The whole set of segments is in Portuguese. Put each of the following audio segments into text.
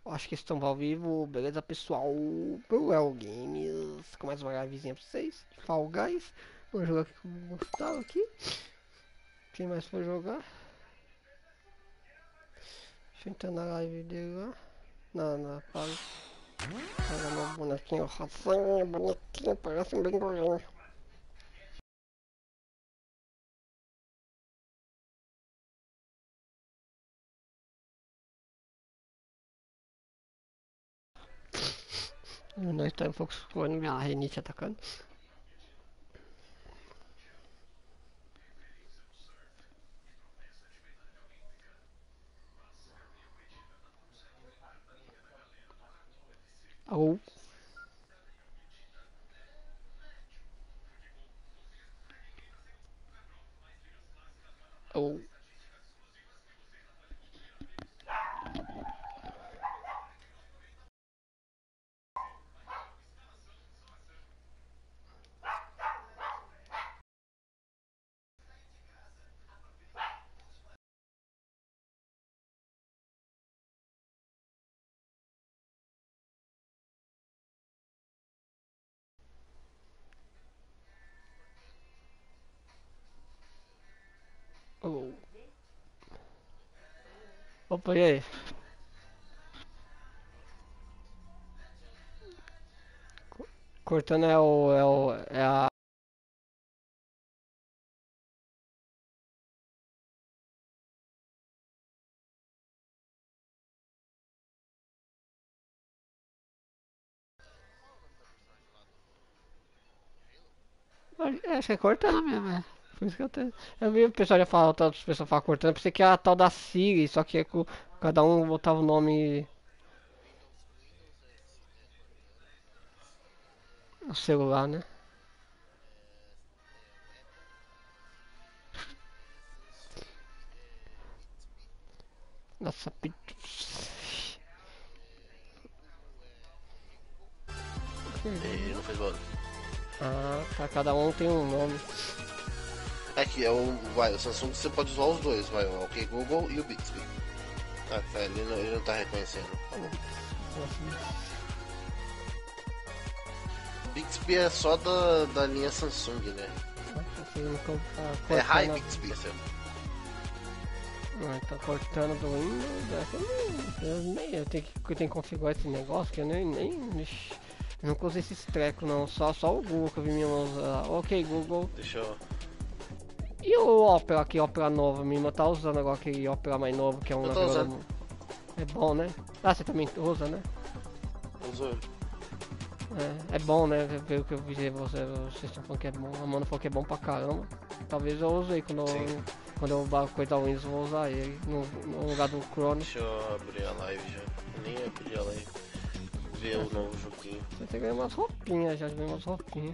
Acho que estão ao vivo, beleza pessoal? Pro Games, com mais uma livezinha pra vocês, Fall Guys. Vou jogar aqui com o Gustavo aqui. Quem mais for jogar? Deixa eu entrar na live dele lá. Não, para. Olha meu bonequinho rosinha, bonitinho, parece um bengolinho. Nós estamos um pouco com a Renite atacando. Alô? Alô? Alô? Opa, e aí? Cortando é a... Acho que é cortando mesmo, é. Por isso que eu vi o pessoal já falar, outras pessoas falam cortando, pensei que era a tal da Siri, só que é cada um botava o nome no celular, né? Nossa, E não fez barulho. ah, tá, cada um tem um nome. É que é o Samsung você pode usar os dois, vai, o OK Google e o Bixby. Ah, tá, ele não tá reconhecendo. Tá bom. Bixby é só da linha Samsung, né? É Hi Bixby, seu. Tá cortando do Windows. Eu tenho que configurar esse negócio que eu ixi, eu nunca usei esses trecos não, só o Google que eu vi minha mão usar. Ok, Google. Deixa eu. E o Opera aqui, Opera novo, minha irmã tá usando agora aquele Opera mais novo, que é um Eu tô usando. É bom, né? Ah, você também usa, né? Usou. É bom, né? Pelo que eu vi vocês estão falando que é bom. A Mano falou que é bom pra caramba. Talvez eu use aí quando eu coisar o Windows, eu vou usar ele no lugar do Chrome. Deixa eu abrir a live já. Nem abri a live. Ver o novo joguinho. Você ganhou umas roupinhas, já ganhou umas roupinhas.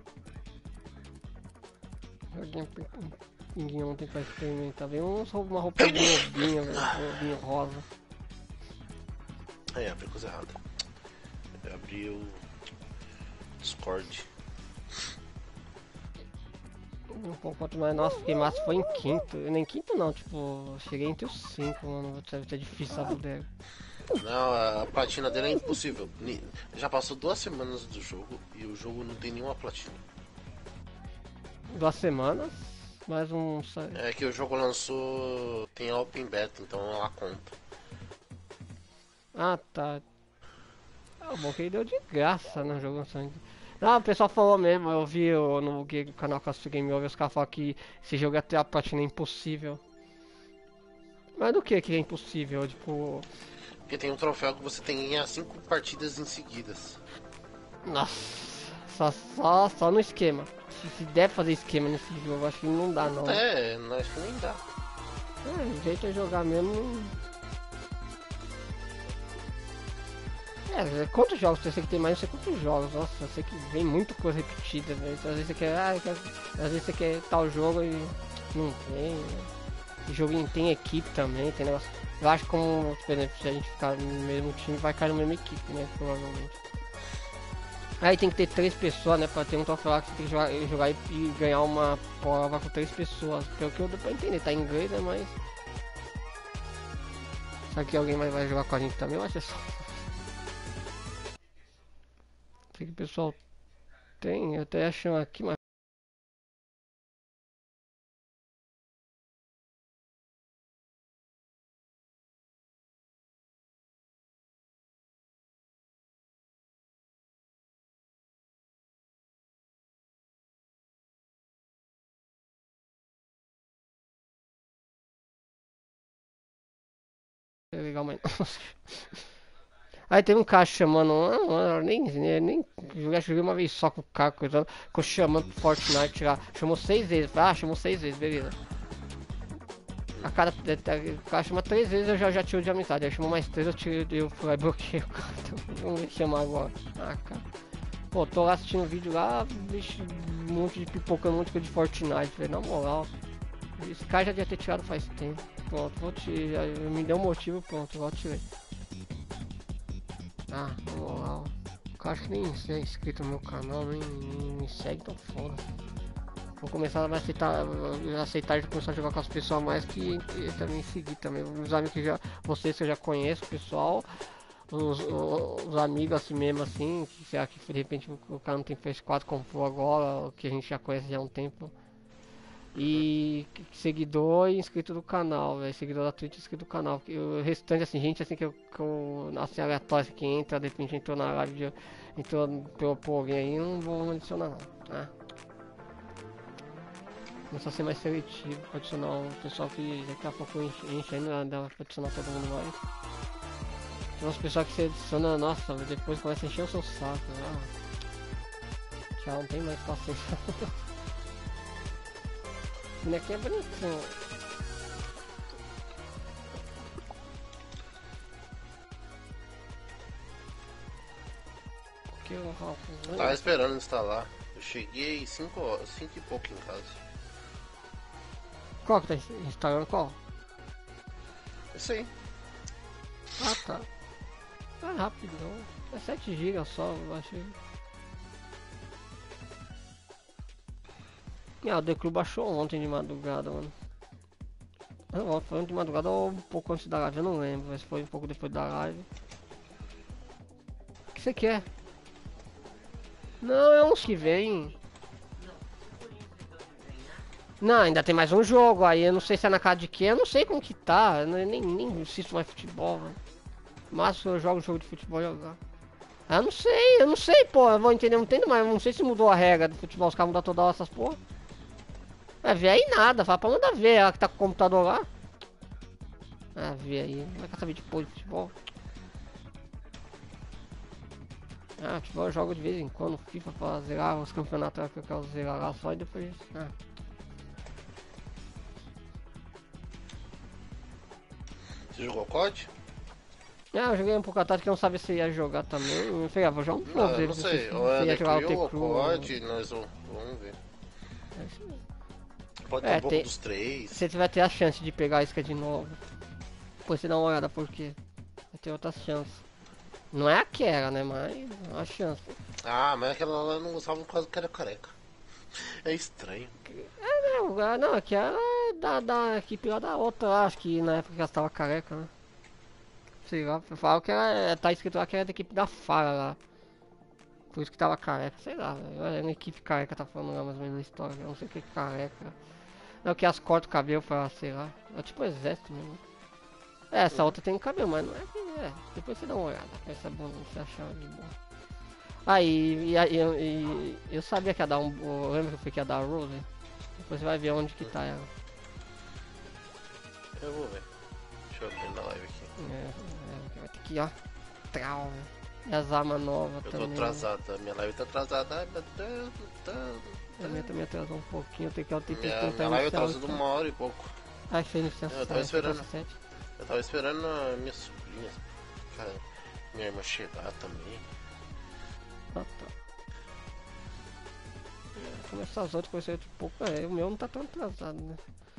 Joguinho pinguinho ontem pra experimentar. Veio uma roupa de lobinho, velho. Lobinho rosa. Aí, abri coisa errada. Eu abri o Discord. Um pouco quanto mais, nossa, fiquei massa foi em quinto. Nem quinto não, tipo, cheguei entre os cinco, mano. Deve ser difícil essa bodega. Não, a platina dele é impossível. Já passou 2 semanas do jogo e o jogo não tem nenhuma platina. 2 semanas, mais um. É que o jogo lançou. Tem a Open Beta, então ela conta. Ah, tá. Ah, bom que ele deu de graça no jogo lançando. Não, o pessoal falou mesmo, eu vi no canal Castro Game Over, os caras falaram que esse jogo até a platina é impossível. Mas do que é impossível? Tipo. Porque tem um troféu que você tem que ganhar 5 partidas em seguidas. Nossa, só no esquema. Se der fazer esquema nesse jogo, acho que não dá não. É, acho que nem dá. O jeito é jogar mesmo. Quantos jogos? Eu sei que tem mais, não sei quantos jogos. Nossa, eu sei que vem muita coisa repetida, velho. Às vezes você quer, às vezes você quer tal jogo e não tem. Né? O jogo tem equipe também, tem negócio. Eu acho que como, por exemplo, se a gente ficar no mesmo time, vai cair na mesma equipe, né? Provavelmente. Aí tem que ter 3 pessoas, né? Pra ter um troféu lá que você tem que jogar e ganhar uma prova com 3 pessoas. Pelo que eu dou pra entender, tá em inglês, né? Mas. Será que alguém vai jogar com a gente também? Eu acho que é só. Sei que o pessoal tem, eu até achei aqui, mas. É legal, mas. Aí teve um cara chamando, nem joguei uma vez só com o cara, coisa, ficou chamando pro Fortnite lá. Chamou 6 vezes, chamou 6 vezes, beleza. O cara chama 3 vezes, eu já tiro de amizade. Aí chamou mais 3, eu fui lá e bloqueei o cara. Então, vamos ver se chamar agora. Cara. Pô, tô lá assistindo o vídeo lá, bicho, um monte de pipocando, um monte de coisa de Fortnite, velho, na moral. Esse cara já devia ter tirado faz tempo. Pronto, me deu um motivo, pronto, eu tirei. Na moral. O cara acho que nem é inscrito no meu canal, nem me segue, então foda. Vou começar a aceitar de começar a jogar com as pessoas mais que também seguir também. Os amigos vocês que eu já conheço, o pessoal, os amigos assim mesmo assim, que será que de repente o cara não tem PS4, comprou agora, que a gente já conhece já há um tempo. E seguidor e inscrito do canal, véio, seguidor da Twitch e inscrito do canal. O restante assim, gente assim que eu assim, aleatório que entra, de repente entrou na live, entrou por alguém aí, não vou adicionar não, né? Começar a ser mais seletivo, pra adicionar o pessoal que daqui a pouco enche ainda, dá pra adicionar todo mundo mais. Tem umas pessoas que você adiciona, nossa, depois começa a encher o seu saco. Tchau, não tem mais paciência. O bonequinho é bonitinho. Que eu tava esperando instalar. Eu cheguei 5 e pouco em casa. Qual que tá instalando qual? Isso aí. Ah, tá. É rapidão. É 7 GB só, eu achei. O The Club baixou ontem de madrugada, mano. Não, foi ontem de madrugada ou um pouco antes da live, eu não lembro, mas foi um pouco depois da live. O que você quer? Não, é uns que vem. Não, ainda tem mais um jogo aí, eu não sei se é na casa de quem, eu não sei como que tá, eu nem assisto mais futebol, mano. Mas eu jogo jogo de futebol e jogar. Eu não sei, pô, eu vou entender, não entendo mais, não sei se mudou a regra do futebol, os caras mudam toda hora essas porra. É, ver aí nada, fala pra mandar ver, ela que tá com o computador lá. Ah, ver aí, não vai quer saber de porra de futebol. Ah, futebol eu jogo de vez em quando, FIFA pra zerar os campeonatos que eu quero zerar lá só e depois. Você jogou COD? Eu joguei um pouco à tarde que eu não sabia se ia jogar também. Eu falei, vou jogar um pouco. Não sei, ou ia jogar o COD, nós vamos ver. Pode ter um pouco dos três. Você vai ter a chance de pegar a isca de novo. Depois você dá uma olhada porque vai ter outras chances. Não é aquela, né? Mas é uma chance. Mas aquela lá eu não gostava por causa que era careca. É estranho. Não, aquela é da equipe lá da outra, acho que na época que ela estava careca, né? Sei lá, falaram que ela tá escrito lá que era da equipe da Fara lá. Por isso que tava careca, sei lá, é uma equipe careca, tá falando lá mais ou menos na história, eu não sei o que é careca. Não, que as cortam o cabelo pra, sei lá, é tipo exército mesmo. Essa outra tem cabelo, mas não é, depois você dá uma olhada, essa é bom, você achar de boa. Eu sabia que ia dar eu lembro que eu fui que ia dar a Rose, depois você vai ver onde que tá ela. Eu vou ver, deixa eu ver na live aqui. Vai ter que ir, ó, trau, e as armas novas também. Eu tô atrasada, minha live tá atrasada, ai meu Deus, a minha também atrasou um pouquinho, tem que minha live atrasou de 1h e pouco. Fez licença. Eu tava esperando a minha sobrinha, cara, minha irmã chegar também. Tá. Começar as outras coisas um pouco, o meu não tá tão atrasado, né?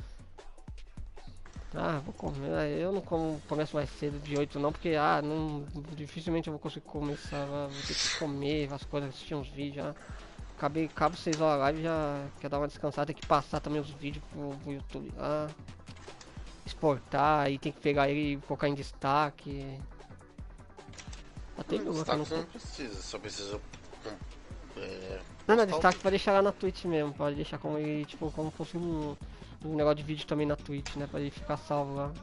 Vou comer, eu não começo mais cedo de 8 não, porque dificilmente eu vou conseguir começar, vou ter que comer as coisas, assistir uns vídeos já. Acabo 6 horas live, já quer dar uma descansada, tem que passar também os vídeos pro YouTube lá. exportar e tem que pegar ele e colocar em destaque. Até jogo aqui Destaque no... não precisa, só precisa. Não, Postar destaque pode deixar lá na Twitch mesmo, pode deixar como ele, tipo, como fosse um negócio de vídeo também na Twitch, né? Pra ele ficar salvo lá.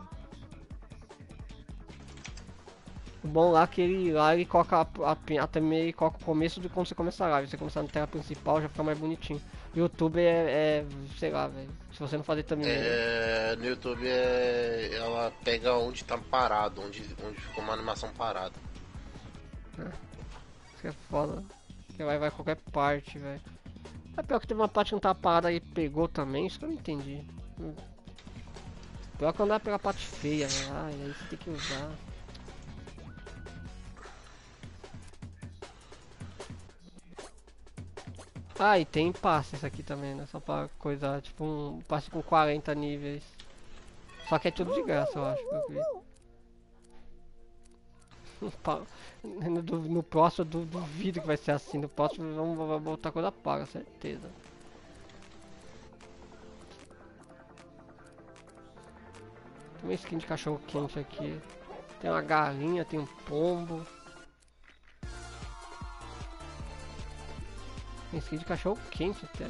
O bom lá é que ele coloca também ele coloca o começo de quando você começa a live. Você começar na tela principal já fica mais bonitinho. O YouTube sei lá, velho. Se você não fazer também. No YouTube ela pega onde tá parado, onde ficou uma animação parada. Isso é foda. Você vai qualquer parte, velho. É pior que teve uma parte que não tava parada e pegou também, isso que eu não entendi. Pior que andar pela parte feia, velho. Ai, aí você tem que usar. Ah, e tem passe esse aqui também, né? Só pra coisa, tipo um passe com 40 níveis. Só que é tudo de graça, eu acho. No próximo eu duvido que vai ser assim. No próximo vamos botar coisa paga, certeza. Tem uma skin de cachorro quente aqui. Tem uma galinha, tem um pombo. Tem skin de cachorro quente até.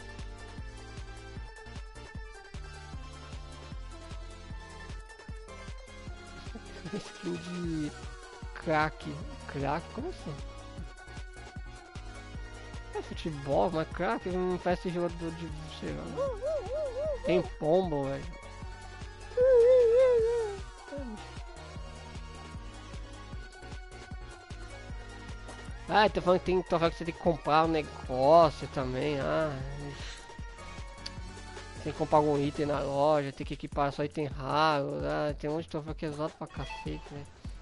Skin de crack. Crack? Como assim? É futebol, mas crack não parece jogador de. Sei lá. Tem pombo, velho. Ah, tô falando que que você tem que comprar um negócio também. Tem que comprar algum item na loja, tem que equipar só item raro. Tem um monte de troféu que é exato pra cacete, velho.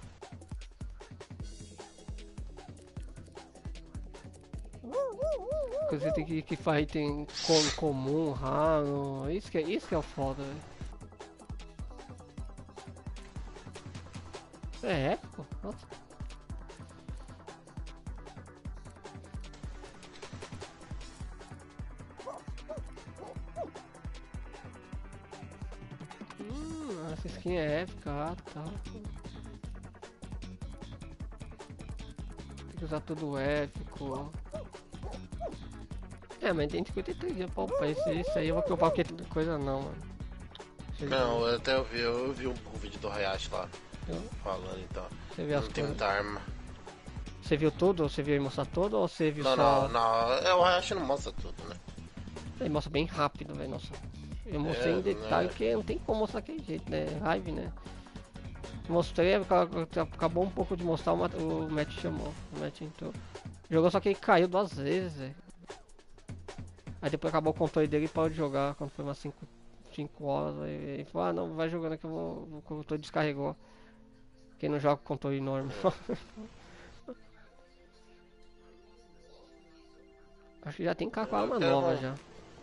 Você tem que equipar item comum, raro. Isso que é o foda, velho. Pô. Nossa. Essa skin é épica, tá. Tem que usar tudo épico. Mas tem 53 dias pra upar isso aí, eu vou preocupar porque tem coisa não, mano. Não, eu vi um vídeo do Hayashi lá, falando então. Você viu as não tem coisas? muita arma. Você viu tudo? Você viu ele mostrar tudo ou você viu Não, só... não, o Hayashi não mostra tudo, né? Ele mostra bem rápido, velho, nossa. Eu mostrei em detalhe porque não tem como mostrar daquele jeito, né? Live, né? Mostrei, acabou um pouco de mostrar, o Matt chamou, o Matt entrou. Jogou só que ele caiu 2 vezes, velho. Aí depois acabou o controle dele e parou de jogar quando foi umas 5 horas. Aí ele falou, não, vai jogando que o controle descarregou. Quem não joga com controle normal. Acho que já tem cá com a arma nova já.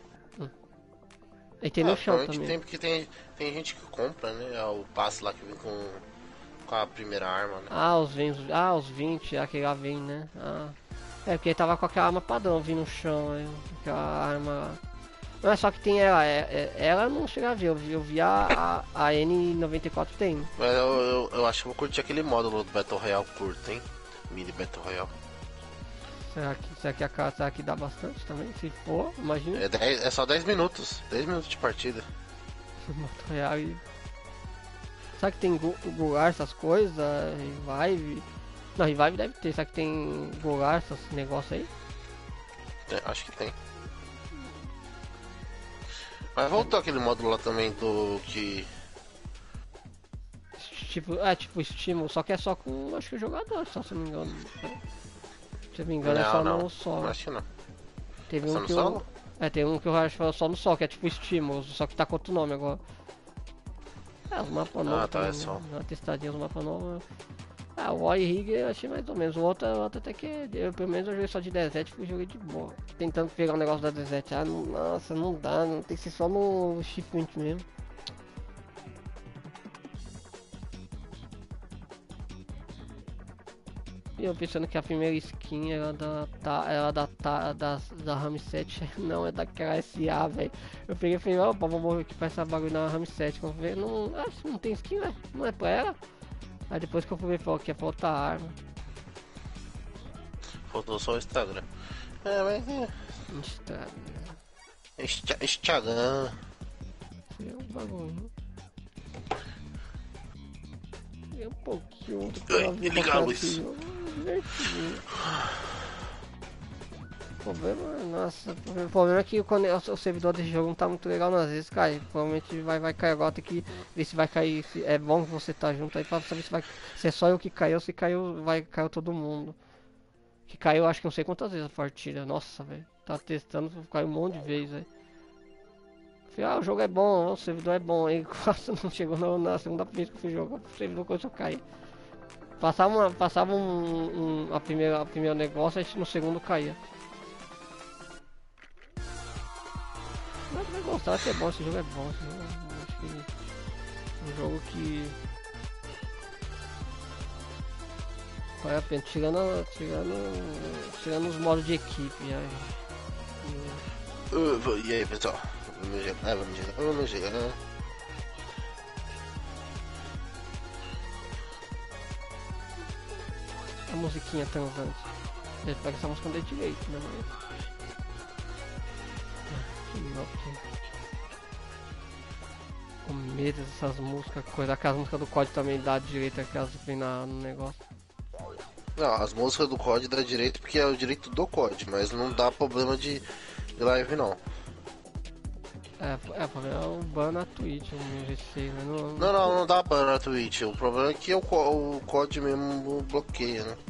E tem no chão também. Tem porque tem gente que compra, né? O passe lá que vem com a primeira arma, né? Os 20, aquele lá vem, né? É porque ele tava com aquela arma padrão vindo no chão, aquela arma. Não é só que tem ela não chega a ver, eu vi a N94 tem. Mas eu acho que vou curtir aquele módulo do Battle Royale curto, hein? Mini Battle Royale. Será que dá bastante também? Se for, imagina. É só 10 minutos. 10 minutos de partida. Battle Royale. Será que tem Golar essas coisas? Revive? Não, Revive deve ter. Será que tem Golar esses negócios aí? Acho que tem. Mas voltou aquele módulo lá também do que... Tipo estímulo, só que é só com, acho que o jogador, só se não me engano. Se eu me engano é só no solo. Acho que não. Teve um que solo? tem um que eu acho que foi só no solo, que é tipo estímulo, só que tá com outro nome agora. Os mapas novos tá, é só. Uma testadinha, os mapas novos. O Ori Rig eu achei mais ou menos. O outro até que pelo menos eu joguei só de Desert, fui joguei de boa. Tentando pegar o negócio da Desert. Nossa, não dá, não tem que ser só no shipment mesmo. eu pensando que a primeira skin era da Ramset, não, é daquela SA, velho. Eu peguei e falei, opa, vou equipar essa bagulho na Ramset. Quando eu falei, não, não tem skin, velho, não é pra ela. Aí depois que eu fui ver, falou que é pra outra arma. Faltou só o Instagram. É, mas é. Instagram. É um bagulho. É um pouquinho do que eu vi o problema é que o servidor desse jogo não tá muito legal, às vezes cai. Provavelmente vai cair agora, tem que ver se vai cair. É bom que você tá junto aí pra saber se é só eu que caiu ou se caiu, caiu todo mundo. Que caiu acho que não sei quantas vezes a partida. Nossa, velho. Tá testando, caiu um monte de vezes, velho. Falei, o jogo é bom, o servidor é bom. Aí quase não chegou na segunda vez que eu fui jogar, o servidor começou a cair. Passava a primeira negócio, a gente no segundo caía. Mas vai gostar, vai ser bom, esse jogo é bom. Esse jogo acho que é um jogo que vale a pena, tirando os modos de equipe. E aí, pessoal? Vamos jogar. A musiquinha transante. Ele pega essa música de direito, né, mano? Com medo dessas músicas, coisa que as músicas do COD também dá direito aquelas que vem no negócio. Não, as músicas do COD dá direito porque é o direito do COD, mas não dá problema de live não. Problema é o ban na Twitch, o receio, né? Não dá ban na Twitch, o problema é que o COD mesmo bloqueia, né?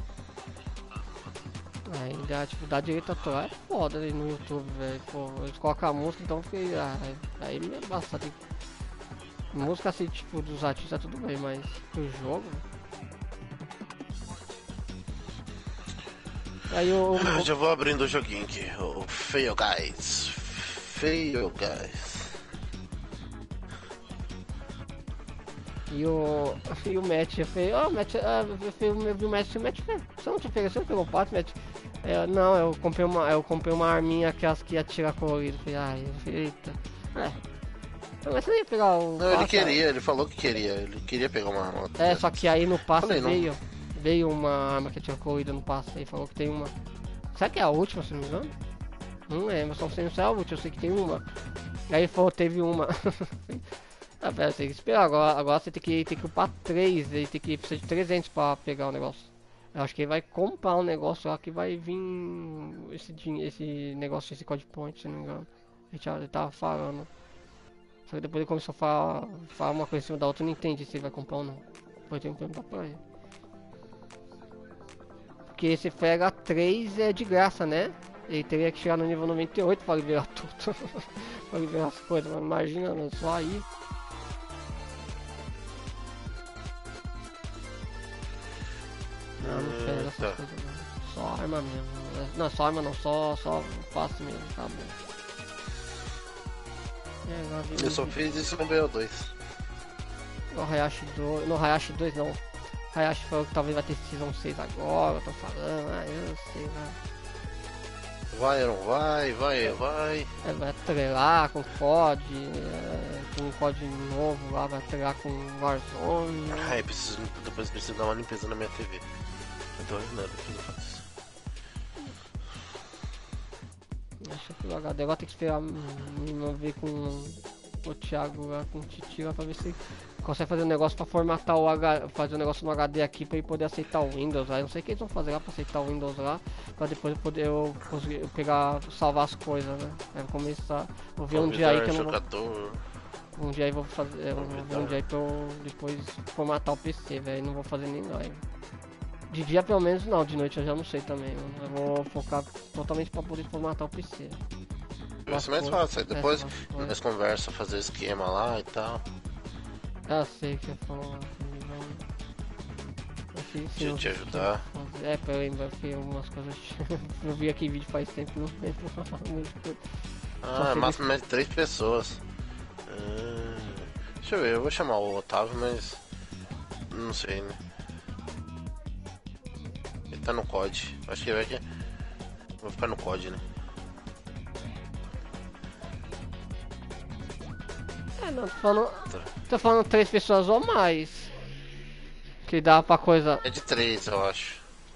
Aí dá direito a atuar, é foda ali no YouTube, velho. Pô, eles colocam a música, então fiquei. Aí me bastante. Música assim, tipo, dos artistas tudo bem, mas o jogo. Aí eu já vou abrindo o joguinho aqui, o Fail Guys. E o Matt, eu falei, Matt, eu vi o Matt, você não pegou o pato, Matt? Não, eu comprei uma arminha aquelas que atira colorido. Falei, eita. Mas você ia pegar o. Não, ele queria, ele falou que queria, ele queria pegar uma arma. Só que aí no passe veio uma arma que atira colorido no passe, aí falou que tem uma. Será que é a última, se não me engano? Não lembro, só sei se é a última, eu sei que tem uma. Aí ele falou, teve uma. Pera, você tem que esperar, agora você tem que upar 3, ele tem que precisar de 300 pra pegar o negócio. Eu acho que ele vai comprar um negócio lá que vai vir esse negócio, esse code point, se não me engano. Ele tava falando. Só que depois ele começou a falar uma coisa em cima da outra, eu não entendi se ele vai comprar ou não. Depois tem que perguntar pra ele. Porque esse Frega 3 é de graça, né? Ele teria que chegar no nível 98 pra liberar tudo. Pra liberar as coisas, mas imagina, mano, só aí. Não pega essas coisas não. Só arma mesmo. Não, só arma não, só passe mesmo, tá bom. Eu só fiz isso no BO2. No Hayashi 2. No Hayashi 2 não. Hayashi falou que talvez vai ter Season 6 agora, eu tô falando, eu não sei, né? Vai ou não vai? Vai atrelar com COD, com um COD novo lá, vai atrelar com Warzone. Depois preciso dar uma limpeza na minha TV. Eu tô olhando que não faz. Acho que o HD agora tem que esperar não ver com o Thiago lá, com o Titi lá, pra ver se consegue fazer um negócio pra formatar fazer um negócio no HD aqui pra ele poder aceitar o Windows lá. Eu não sei o que eles vão fazer lá pra aceitar o Windows lá, pra depois eu conseguir salvar as coisas, né? Aí começar. Vou ver um dia aí que eu não vou. Um dia aí vou fazer. Vou ver um dia aí pra eu depois formatar o PC, velho. Não vou fazer nem live. De dia pelo menos não, de noite eu já não sei também. Eu vou focar totalmente pra poder formatar o PC. Vai ser mais fácil, aí depois nós conversa, fazer esquema lá e tal. Eu sei que você falou. Deixa eu te ajudar. Pra eu lembrar que algumas coisas. Eu vi aqui vídeo faz tempo, não lembro. Máximo mais de 3 pessoas. Deixa eu ver, eu vou chamar o Otávio, mas. Não sei, né? Ele tá no COD. Acho que vai ficar no COD, né? Não, tô falando 3 pessoas ou mais. Que dá pra coisa. É de 3, eu acho.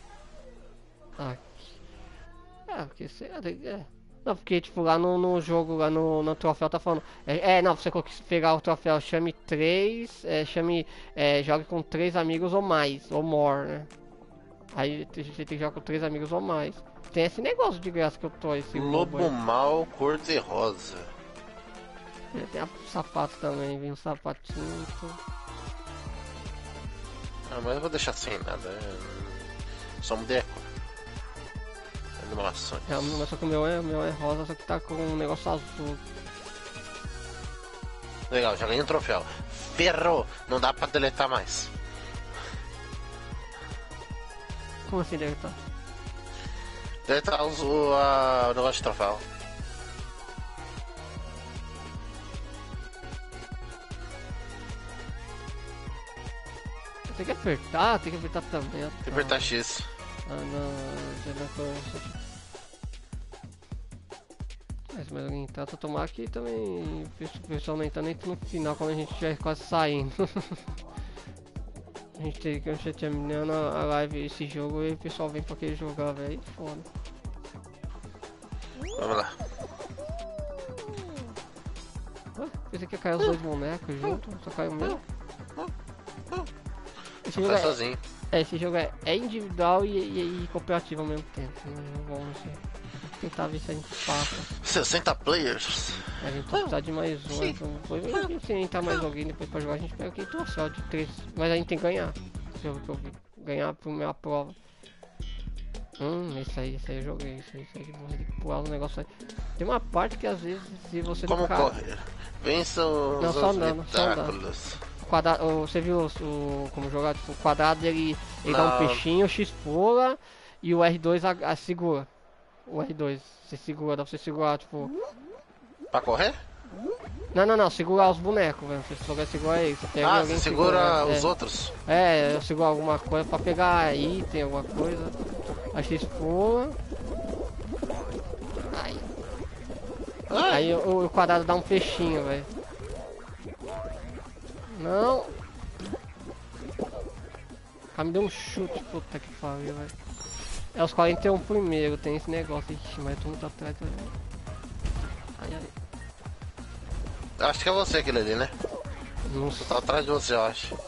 Porque você. Não, porque tipo lá no jogo, lá no troféu tá falando. Não, você pegar o troféu, chame 3, jogue com 3 amigos ou mais, ou more, né? Aí você tem que jogar com 3 amigos ou mais. Tem esse negócio de graça que eu tô, esse Lobo mal cor-de-rosa. Tem sapato também, vem um sapatinho. Mas eu vou deixar sem nada. Só mudei a cor. Animações. Mas só que o meu é rosa, só que tá com um negócio azul. Legal, já ganhei um troféu. Ferrou! Não dá pra deletar mais. Como assim deletar? Deletar o negócio de troféu. Tem que apertar também. Tem que apertar X. Mas alguém tenta tomar aqui também. O pessoal nem tá nem no final quando a gente já é quase saindo. A gente terminando a live esse jogo e o pessoal vem pra querer jogar, velho. Foda. Vamos lá. Pensei que ia cair os 2 bonecos juntos, só caiu o meu. Esse jogo sozinho. Esse jogo é individual e cooperativo ao mesmo tempo. Vamos tentar ver se a gente passa. 60 players. A gente vai precisar de mais um. Então depois se entrar mais alguém depois pra jogar, a gente pega aquele troféu de 3. Mas a gente tem que ganhar. Pelo que eu vi. Ganhar a primeira prova. Esse aí eu joguei. Isso aí você tem que pular no negócio aí. Tem uma parte que às vezes se você não correr? Vença os obstáculos. Quadrado, você viu como jogar? Tipo, o quadrado ele dá um peixinho, o X pula e o R2 segura. O R2, você segura, dá pra você segurar, tipo. Pra correr? Não, segurar os bonecos, velho. Você só segurar eles. Você pega alguém você segura os outros? Eu seguro alguma coisa pra pegar item, alguma coisa. A X pula. Aí o quadrado dá um peixinho, velho. Não! Me deu um chute, puta que pariu, velho. É os 41 primeiro, tem esse negócio. Ixi, mas todo mundo atrás também. Ai. Acho que é você aquele ali, né? Não tá atrás de você, eu acho.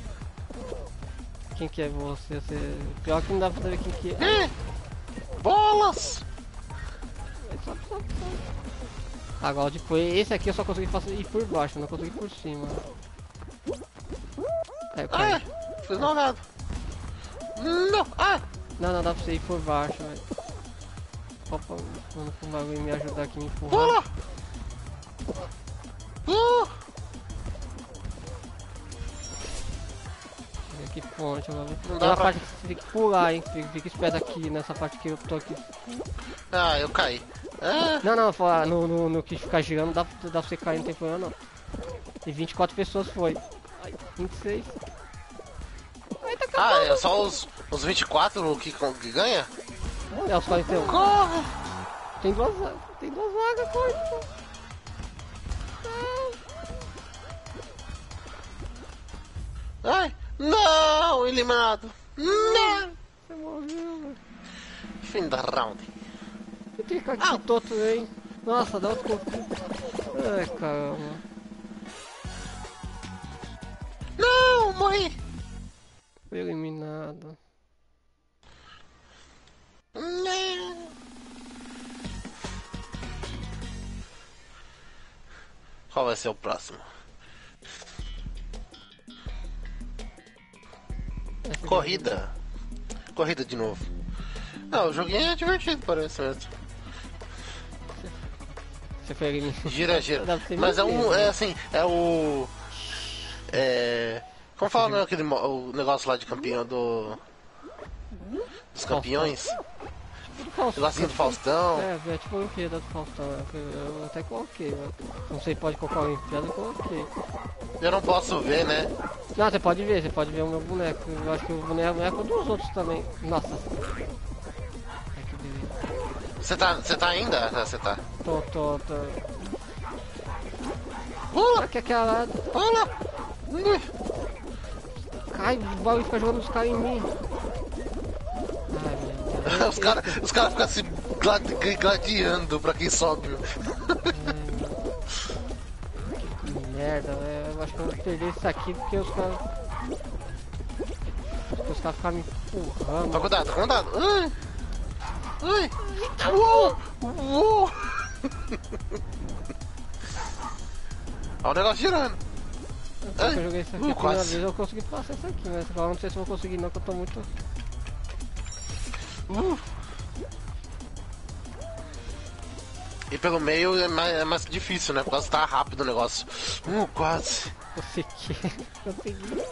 Quem que é você? Pior que não dá pra saber quem que é. Bolas! Agora, tipo, esse aqui eu só consegui ir por baixo, não consegui ir por cima. Fiz nada. Não! Não, dá pra você ir por baixo, velho. Opa, mano, o bagulho me ajudar aqui a me empurrar. Que ponte, mano. Tem uma parte que você tem que pular, hein? Fica esperto aqui, nessa parte que eu tô aqui. Eu caí. Não, no que ficar girando dá pra você cair, não tem problema não. E 24 pessoas foi. 26. É só os 24 que ganha? É os 41. Corre! Tem duas vagas, corre. Ai, não, eliminado. Não! Você morreu, velho. Fim da round. Eu tenho que aqui todo, hein? Nossa, dá outro corpo. Ai, caramba. Não, morri. Fui eliminado. Não. Qual vai ser o próximo? Corrida. Corrida de novo. Não, o joguinho é divertido, parece mesmo. Você foi eliminado. Gira. Mas é o... Como fala o negócio lá de campeão dos campeões? Negocinho do Faustão. É tipo a Olimpíada do Faustão. Eu até coloquei, né? Não sei, pode colocar a Olimpíada, eu coloquei. Eu não posso ver, né? Não, você pode ver o meu boneco. Eu acho que o boneco dos outros também. Nossa. Ai, que beleza. Você tá ainda? Ah, você tá. Tô. Pula! Aqui, aquela. Pula! Ui. Ai, o bagulho fica jogando os caras em mim. Ai, meu Deus. Os cara ficam se gladiando pra quem sobe. Que merda, velho. Eu acho que eu vou perder isso aqui porque os caras. Os caras ficam me empurrando. Tá cuidado. Ai! Ai! Uou! Uou! Olha o negócio girando. Ai, eu joguei isso aqui a primeira quase. vez, eu consegui passar isso aqui, mas agora não sei se eu vou conseguir não, que eu tô muito... E pelo meio é mais difícil, né? Por causa que tá rápido o negócio. Quase. Consegui.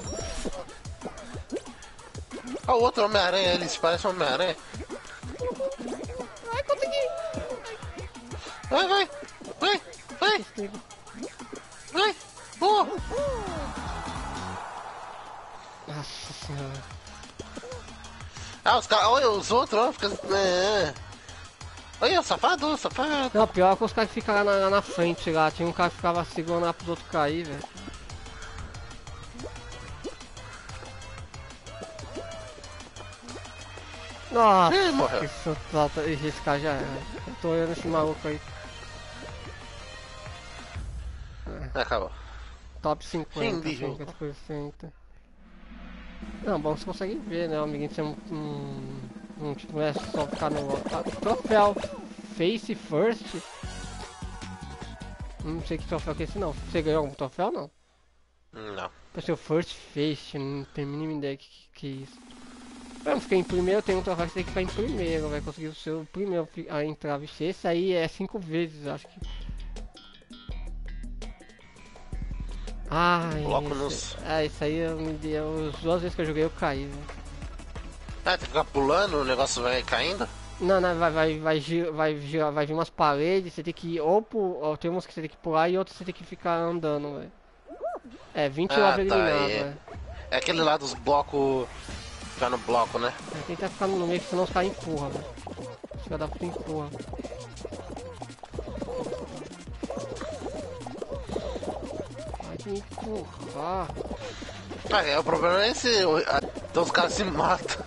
Olha o outro Homem-Aranha, ele se parece um Homem-Aranha. Ai, consegui! Vai! Boa! Nossa senhora. Ah, os caras, olha os outros, ó, fica... Olha, safado. Não, pior é que os caras que ficam lá na frente lá, tinha um cara que ficava segurando lá pros outros cair, velho. Nossa, Morreu. que solta, esse cara já era. Eu tô olhando esse maluco aí. Acabou. Top 50, Fim de jogo. 50%. Não, bom, você consegue ver, né, amiguinho? Você tipo, não é só ficar no... Troféu Face First. Não sei que troféu que é esse não. Você ganhou algum troféu não? Não. Pra ser o First Face, não tenho a mínima ideia que é isso. Eu não fiquei em primeiro, tem um troféu que você tem que ficar em primeiro, vai conseguir o seu primeiro a entrar. Vixe, esse aí é 5 vezes, acho que. Ai, Coloco nos... isso aí me deu. As 2 vezes que eu joguei eu caí, velho. Ah, tem que ficar pulando, o negócio vai caindo? Não, vai vir umas paredes, você tem que ir ou tem uns que você tem que pular e outros você tem que ficar andando, velho. É, 20 Ah, lava tá, eliminado, é. velho. É aquele lá dos blocos... Ficar no bloco, né? Tentar ficar no meio, senão os caras empurram, velho. Os caras da puta empurram. Vai me empurrar. Ah, o problema é esse... Então os caras se matam.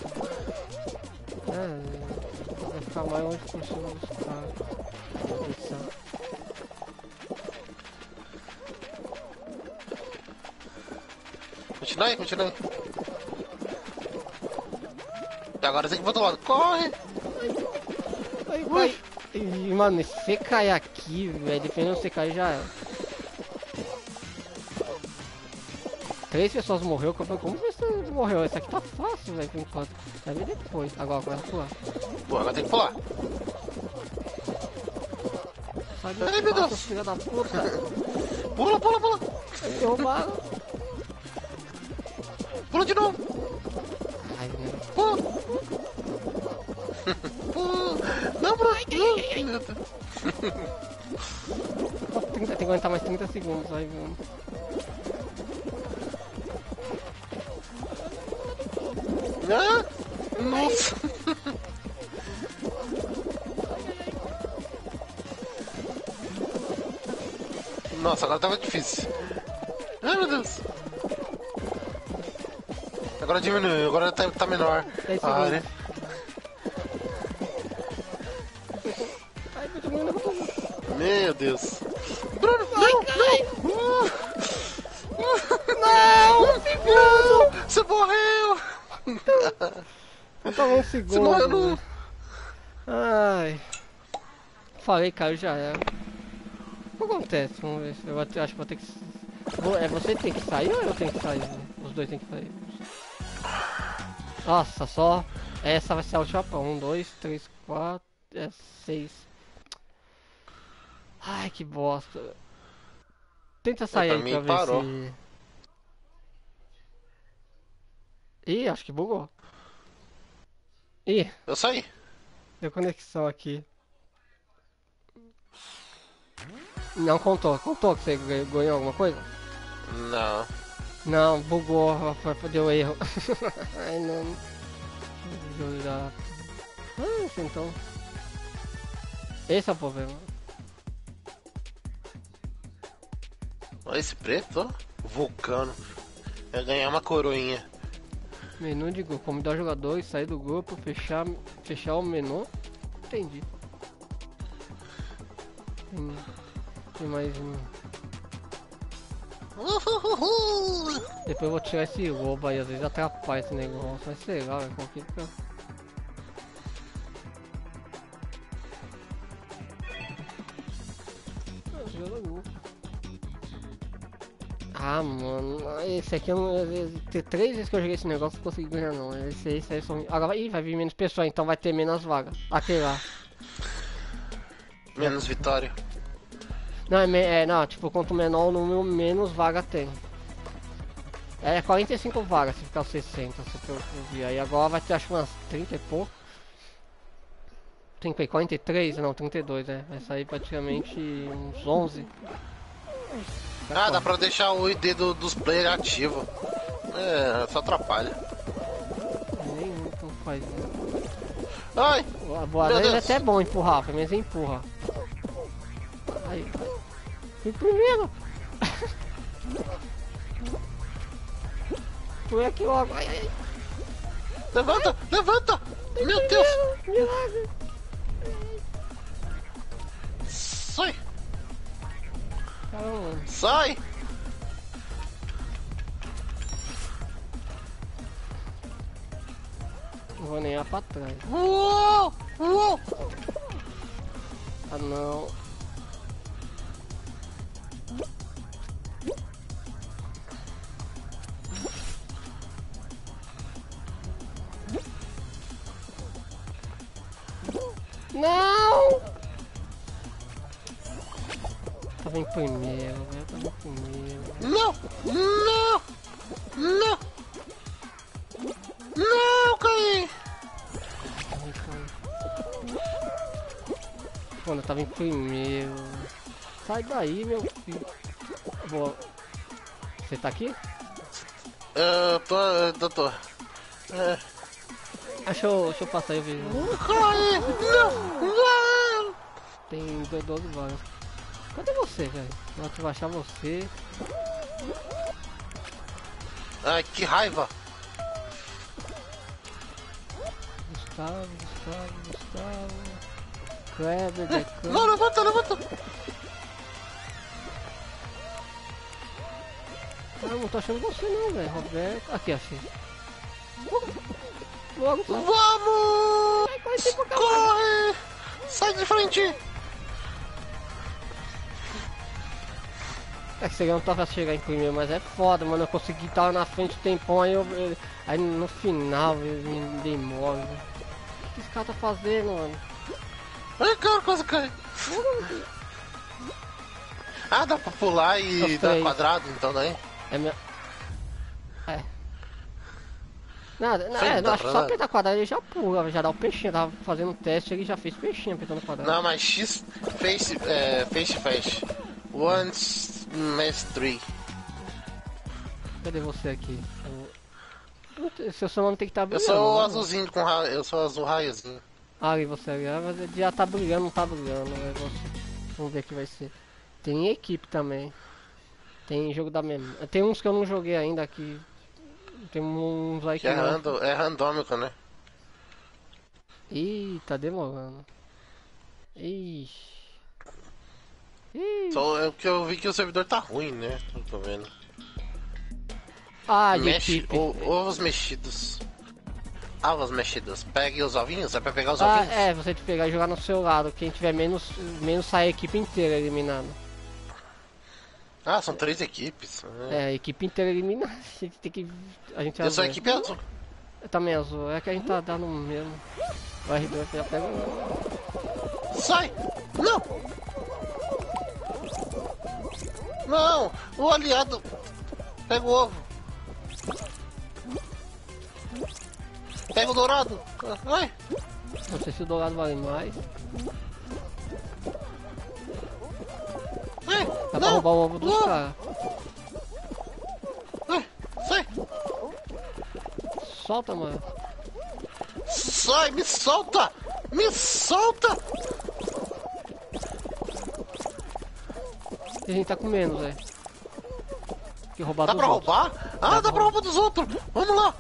Vai ficar mais longe por cima dos caras. Continua aí. E agora tem que ir pro outro lado. Corre! Vai. E, mano, se você cair aqui, velho, dependendo de você cair já é. 3 pessoas morreu, como você morreu? Esse aqui tá fácil, velho, por enquanto. Vai ver depois. Agora vai pular. Pô, agora tem que pular. Sai Ai, meu Deus. filha da puta. Pula! Me derrubaram. Pula de novo! Ai, meu. Pula! Não, bro! Meu Deus. Tem que aguentar mais 30 segundos aí, mano. Ah, nossa! Nossa, agora tava difícil. Ai, meu Deus! Agora diminuiu, agora tá menor. 10 a área. segundos. Ai, eu tô morrendo. Meu Deus! Bruno, não! Não! Você morreu! Faltava 1 segundo. Você morreu no... né? Ai. Falei, caiu, já era. O que acontece? Vamos ver. Acho que vou ter que... É você que tem que sair ou eu tenho que sair? Os dois tem que sair. Nossa, só... Essa vai ser a última pra 1, 2, 3, 4... 6... Ai, que bosta. Tenta sair pra aí mim pra ver parou. se... Ih, acho que bugou. Ih, Eu saí. deu conexão aqui. Não contou. Contou que você ganhou alguma coisa? Não. Não, bugou, deu erro. Ai não. Jogar. Então. Esse é o problema. Olha esse preto, ó. Vulcano. Vai ganhar uma coroinha. Menu de grupo, convidar jogadores, sair do grupo, fechar o menu. Entendi. Tem mais um. Depois eu vou tirar esse lobo aí, às vezes atrapalha esse negócio, mas sei lá, é complicado. Ah, mano, esse aqui eu não. Tem 3 vezes que eu joguei esse negócio e não consegui ganhar não. Esse aí são. Agora vai vir menos pessoas, então vai ter menos vagas. Aquele lá. Menos vitória. Não, não, tipo, quanto menor o número, menos vaga tem. É 45 vagas se ficar os 60, se eu vi. Aí agora vai ter acho umas 30 e pouco. 43? Não, 32, né? Vai sair praticamente uns 11. Ah, dá pra deixar o ID dos players ativo. É, só atrapalha. Nem muito faz isso. Ai! Boa, às vezes é até bom empurrar, pelo menos empurra. Aí, fui primeiro! Fui aqui logo, ai, ai. Levanta, levanta! Meu Deus! Milagre! Sai! Caramba, Sai! não vou nem ir pra trás. Uou! Uou! Ah não. Não! Tava em primeiro, velho. Tava em primeiro. Não! Não! Não! Não, caí! Mano, eu tava em primeiro. Sai daí, meu filho. Boa. Você tá aqui? Doutor. Deixa eu passar aí, eu vejo. Caí! Não! Não! Tem 12 vagas. Cadê você, velho? Eu vou achar você. Ai, que raiva! Gustavo. Kleber, Declan. Não, levanta! Ah, não tô achando você não, velho. Roberto. Aqui, achei. Logo, sai. Vamos! Vai, Corre! Sai de frente! É que você não tava chegar em primeiro, mas é foda, mano. Eu consegui estar na frente um tempão, aí aí no final eu me dei mole. O que esse cara tá fazendo, mano? Ai, cara, quase cai. Ah, dá pra pular e dar quadrado, então, né? É minha... É. Nada, Sim, não, acho que só nada. apertar quadrado ele já pula, já dá o peixinho. Tava fazendo um teste, ele já fez peixinho apertando quadrado. Não, mas X face to face. Once, mais 3. Cadê você aqui? Seu nome tem que estar Eu brilhando. sou o né? azulzinho com raio, eu sou azul raiozinho. Ah, ali você ali, mas ele já tá brilhando, não tá brilhando. Vamos ver o que vai ser. Tem equipe também. Tem jogo da memória. Tem uns que eu não joguei ainda aqui. Tem uns aí Que é, não. é randômico, né? Ih, tá demorando. Ixi. Só é porque eu vi que o servidor tá ruim, né? Tô vendo. Ah, de Mexe, equipe. ovos mexidos. Ovos mexidos. Pegue os ovinhos, é pra pegar os Ah, ovinhos? é, você tem que pegar e jogar no seu lado. Quem tiver menos sai a equipe inteira eliminada. Ah, são 3 equipes. É, a equipe inteira eliminada. A gente tem que. A gente Eu sou a azul. equipe azul. Eu também azul. É que a gente tá dando mesmo. O R2 já pega um. Sai! Não! Não! O aliado! Pega o ovo! Pega o dourado! Ai! Não sei se o dourado vale mais. Ai! Dá pra Não! roubar o ovo dos Não! caras. Ai! solta, mano. Sai, me solta! Me solta! E a gente tá com menos, velho. Que roubar Dá dos pra outros. roubar? Ah, dá pra roubar dos outros! Vamos lá!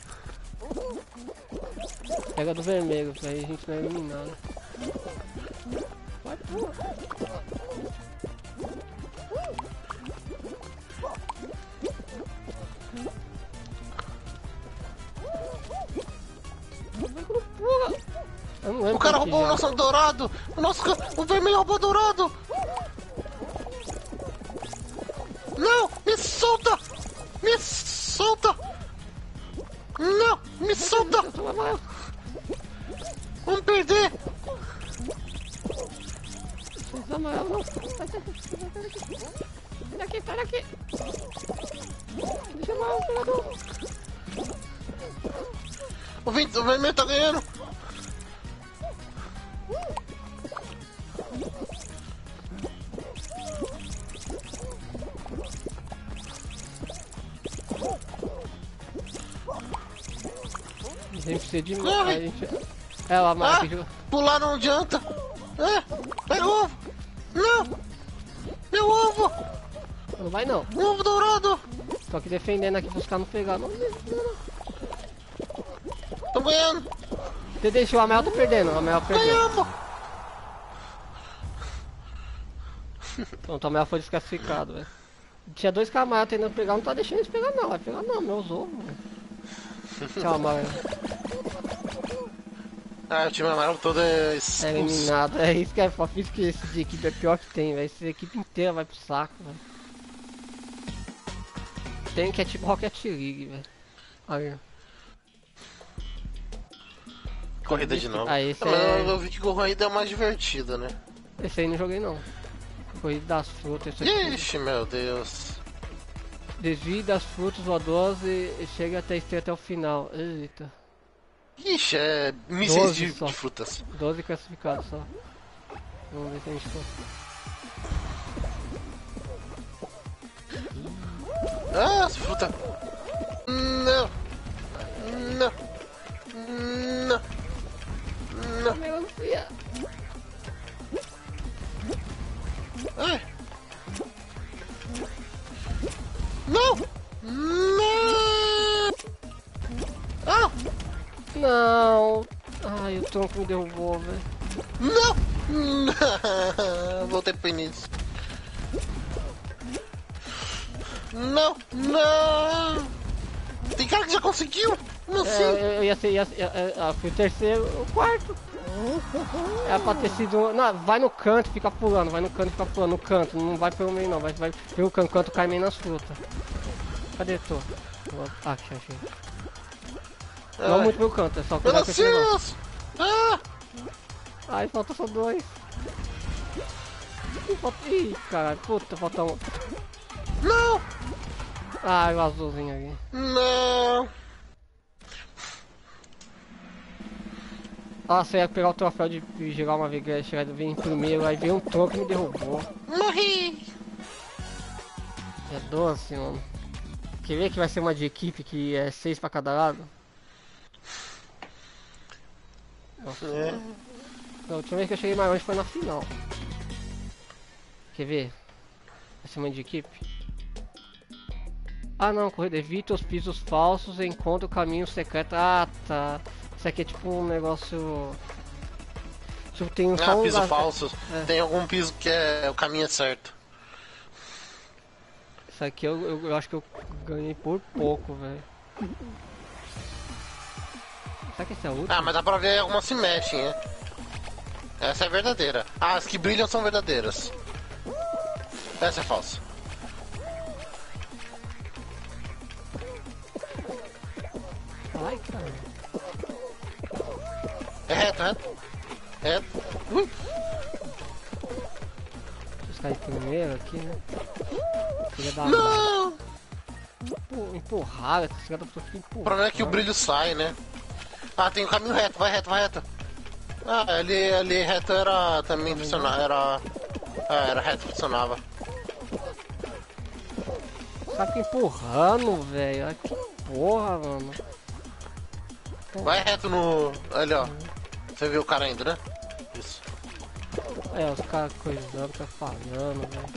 Pega do vermelho, pra aí a gente não é eliminado. Vai, pô. Pula! Eu não lembro O cara como que roubou o já. nosso dourado! O vermelho roubou o dourado! Não! Me solta! Me solta! Não! Me solta! Vamos perder! Precisa amarelo, não. Sai daqui, sai daqui. Deixa eu amarrar o jogador. O vermelho tá ganhando! A gente precisa de Corre! a gente... É, o amarelo que joga. Pular não adianta! Pega o ovo! Não! Meu ovo! Não vai não. Meu ovo dourado! Tô aqui defendendo aqui pros caras não pegar. Não. Tô ganhando! Você deixou o amarelo, tô perdendo. O amarelo perdeu. Ganhamos! Pronto, o amarelo foi desclassificado, velho. Tinha dois camarões tentando pegar, não tá deixando eles pegar não. Vai pegar não, meus ovos, mano. Tchau, amarelo. Ah, o time amarelo todo é expulso. É eliminado. É isso que é foda. Isso que esse de equipe é pior que tem, velho. Essa equipe inteira vai pro saco, velho. Tem que é tipo Rocket League, velho. Aí. Corrida de novo. Ah, esse Mas é... eu vi que corrida é mais divertida, né? Esse aí não joguei não. Corrida das frutas, esse aqui. Ixi, meu Deus. Desvie das frutas voadores e chega até esteira até o final. Eita. Ixi, é mísseis 12 só. de frutas. 12 classificados só. Vamos ver se a gente for. Ah, as frutas. Não. Não. Não. Não. Melancia. Ai. Não. Não. Ah. Não. Ai, o tronco me derrubou, velho. Não. Não. Voltei pro início. Não. Não. Tem cara que já conseguiu. Como assim? Eu ia ser. Fui o terceiro, o quarto. Era pra ter sido. Não, vai no canto, fica pulando, vai no canto, fica pulando, no canto, não vai pelo meio não, vai pelo canto, cai meio nas frutas. Cadê tu? Ah, achei. Não muito pelo canto, é só cuidar com esse negócio. Melancias! Ah! Ai, falta só dois. Ih, caralho, puta, falta um. Não! Ah, o azulzinho aqui. Não! Nossa, eu ia pegar o troféu de jogar uma vez, chegar vir em primeiro, aí veio um tronco e me derrubou. Morri! É doce, mano. Quer ver que vai ser uma de equipe que é 6 pra cada lado? Nossa. É. A última vez que eu cheguei mais longe foi na final. Quer ver? Vai ser uma de equipe? Ah não, corrida. Evita os pisos falsos e encontra o caminho secreto. Ah tá. Isso aqui é tipo um negócio... Tipo, tem só um piso lugar... falso. É. Tem algum piso que é o caminho certo. Isso aqui eu acho que eu ganhei por pouco, velho. Será que esse é o último? Ah, mas dá pra ver algumas se mexem, né? Essa é verdadeira. Ah, as que brilham são verdadeiras. Essa é falsa. Ai, cara. É reto, reto. Reto. Ui. Os caras primeiro aqui, né? Filha da Não! empurrar, esse cara tá aqui empurrar. O problema é que o brilho sai, né? Ah, tem o caminho reto, vai reto, vai reto. Ah, ali reto era também funcionava, era reto, funcionava. Tá aqui empurrando, velho. Ai, que porra, mano. Vai reto no... Ali, ó. Você viu o cara indo, né? Isso. É, os caras coisando, tá falando, velho.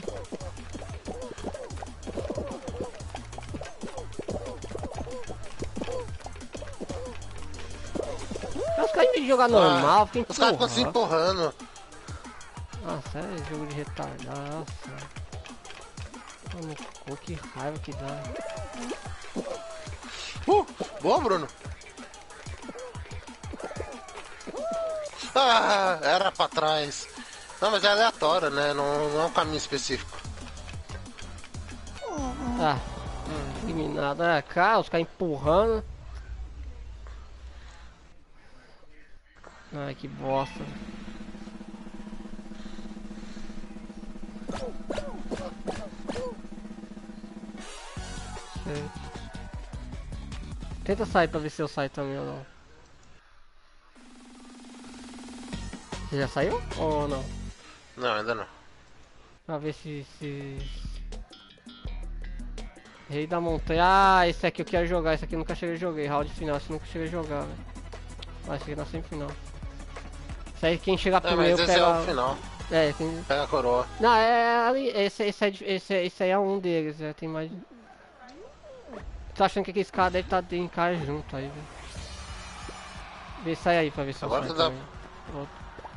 Os caras, em vez de jogar normal, fica os caras empurrando. ficam se empurrando. Nossa, é jogo de retardado, nossa. Mano, que raiva que dá. Boa, Bruno. Ah, era pra trás. Não, mas é aleatório, né? Não é um caminho específico. Ah, eliminado. É, cara, os caras empurrando. Ai, que bosta. Tenta sair pra ver se eu saio também ou não. Você já saiu ou não? Não, ainda não. Pra ver se... Rei da montanha. Ah, esse aqui eu quero jogar. Esse aqui eu nunca cheguei a jogar. Round final, esse eu nunca cheguei a jogar, velho. Vai chegar na semifinal. Isso aí quem chegar primeiro mas esse pega... é o final. É, tem... Pega a coroa. Não, ali. Esse aí é um deles, né? Tem mais... Tô achando que aqueles caras devem estar em cara junto aí, velho. Vê, sai aí pra ver se Agora eu saio dá- também. Pronto.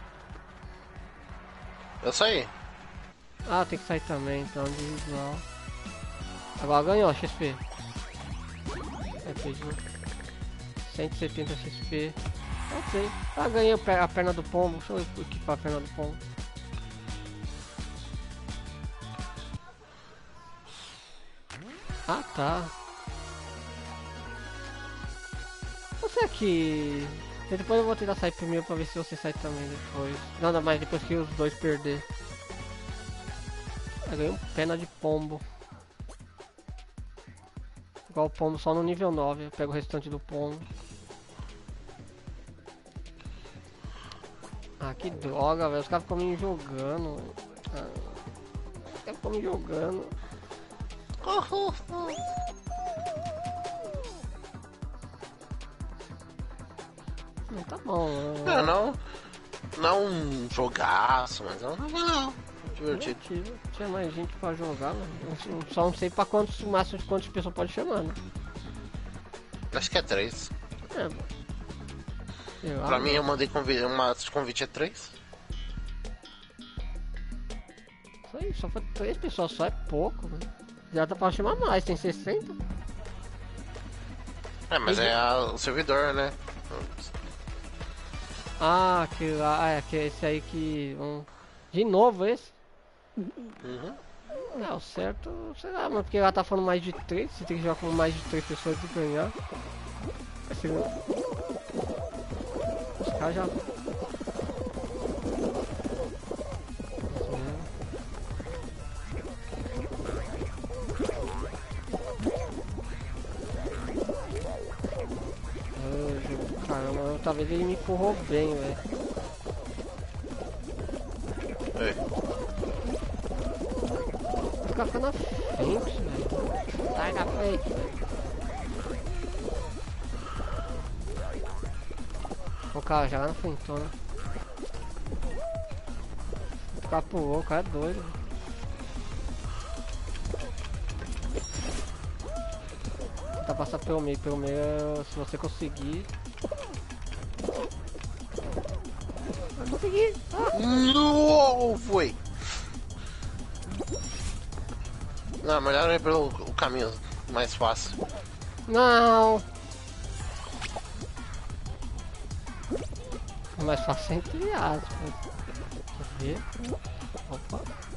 Eu saí. Ah, tem que sair também, então individual. Agora ganhou XP. É, pediu 170 XP. Não sei. Ah, ganhei a perna do pombo. Deixa eu equipar a perna do pombo. Ah, tá. Você aqui... Depois eu vou tentar sair primeiro pra ver se você sai também depois. Nada mais depois que os dois perder. Eu ganhei um pena de pombo. Igual o pombo só no nível 9. Eu pego o restante do pombo. Ah, que droga, velho. Os caras ficam me jogando. Os caras ficam me jogando. Tá bom, Não é um jogaço, mas é um jogo divertido. Tinha mais gente pra jogar, mas só não sei pra quantos, o máximo de quantas pessoas pode chamar, né? Acho que é 3. É, sei lá, Pra mim eu mandei convite é 3. Isso aí, só foi 3 pessoas, só é pouco, né? Já dá pra chamar mais, tem 60. É, mas o servidor, né? Ah, aquele lá, que é esse aí que... De novo esse? Uhum. É, o certo, sei lá, mas porque ela tá falando mais de 3, você tem que jogar com mais de 3 pessoas e ganhar. Assim, os caras já... Caramba, talvez ele me empurrou bem, velho. Os caras ficam na frente, velho. Sai da frente, velho. O cara já lá na frentona. O cara pulou, o cara é doido. Tentar passar pelo meio, se você conseguir. Eu consegui! Ah. Não foi! Não, melhor ir pelo caminho mais fácil. Não! É mais fácil entre aspas. Deixa eu ver. Opa.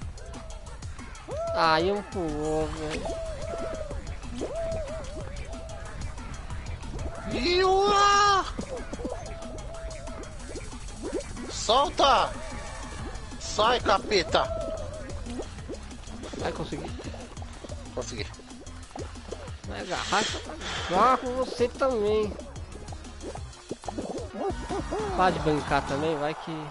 Aí um pulou, velho. Solta! Sai, capeta! Vai conseguir. Consegui. Vai agarrar com você também. Para de brincar também, vai que...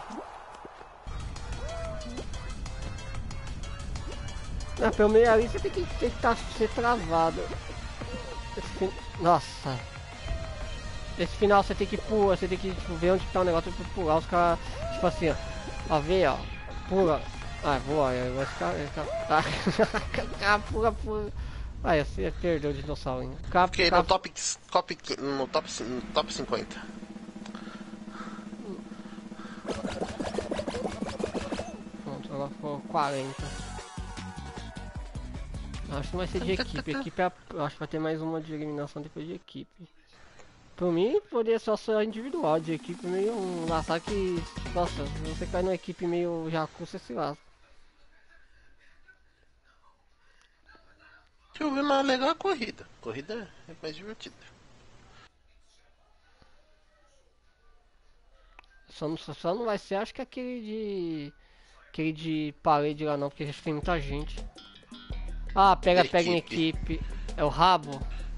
Ah, pelo meio ali você tem que ser travado. Nossa. Esse final você tem que pular, você tem que tipo, ver onde tá o negócio pra pular. Os caras, tipo assim, ó, vê, ó, pula. Ah, boa, vai ficar. Ah, pula. Ah, você perdeu o dinossauro. Fiquei no top 50. Pronto, agora ficou 40. Acho que vai ser de equipe. Equipe acho que vai ter mais uma de eliminação depois de equipe. Por mim, poderia só individual. De equipe meio um laçar que. Nossa, se você cai numa equipe meio Jacu, você se lasca. Deixa eu ver, mas legal a corrida. Corrida é mais divertida. Só não vai ser, acho que aquele de parede lá não, porque acho que tem muita gente. Ah, pega em equipe. É o rabo?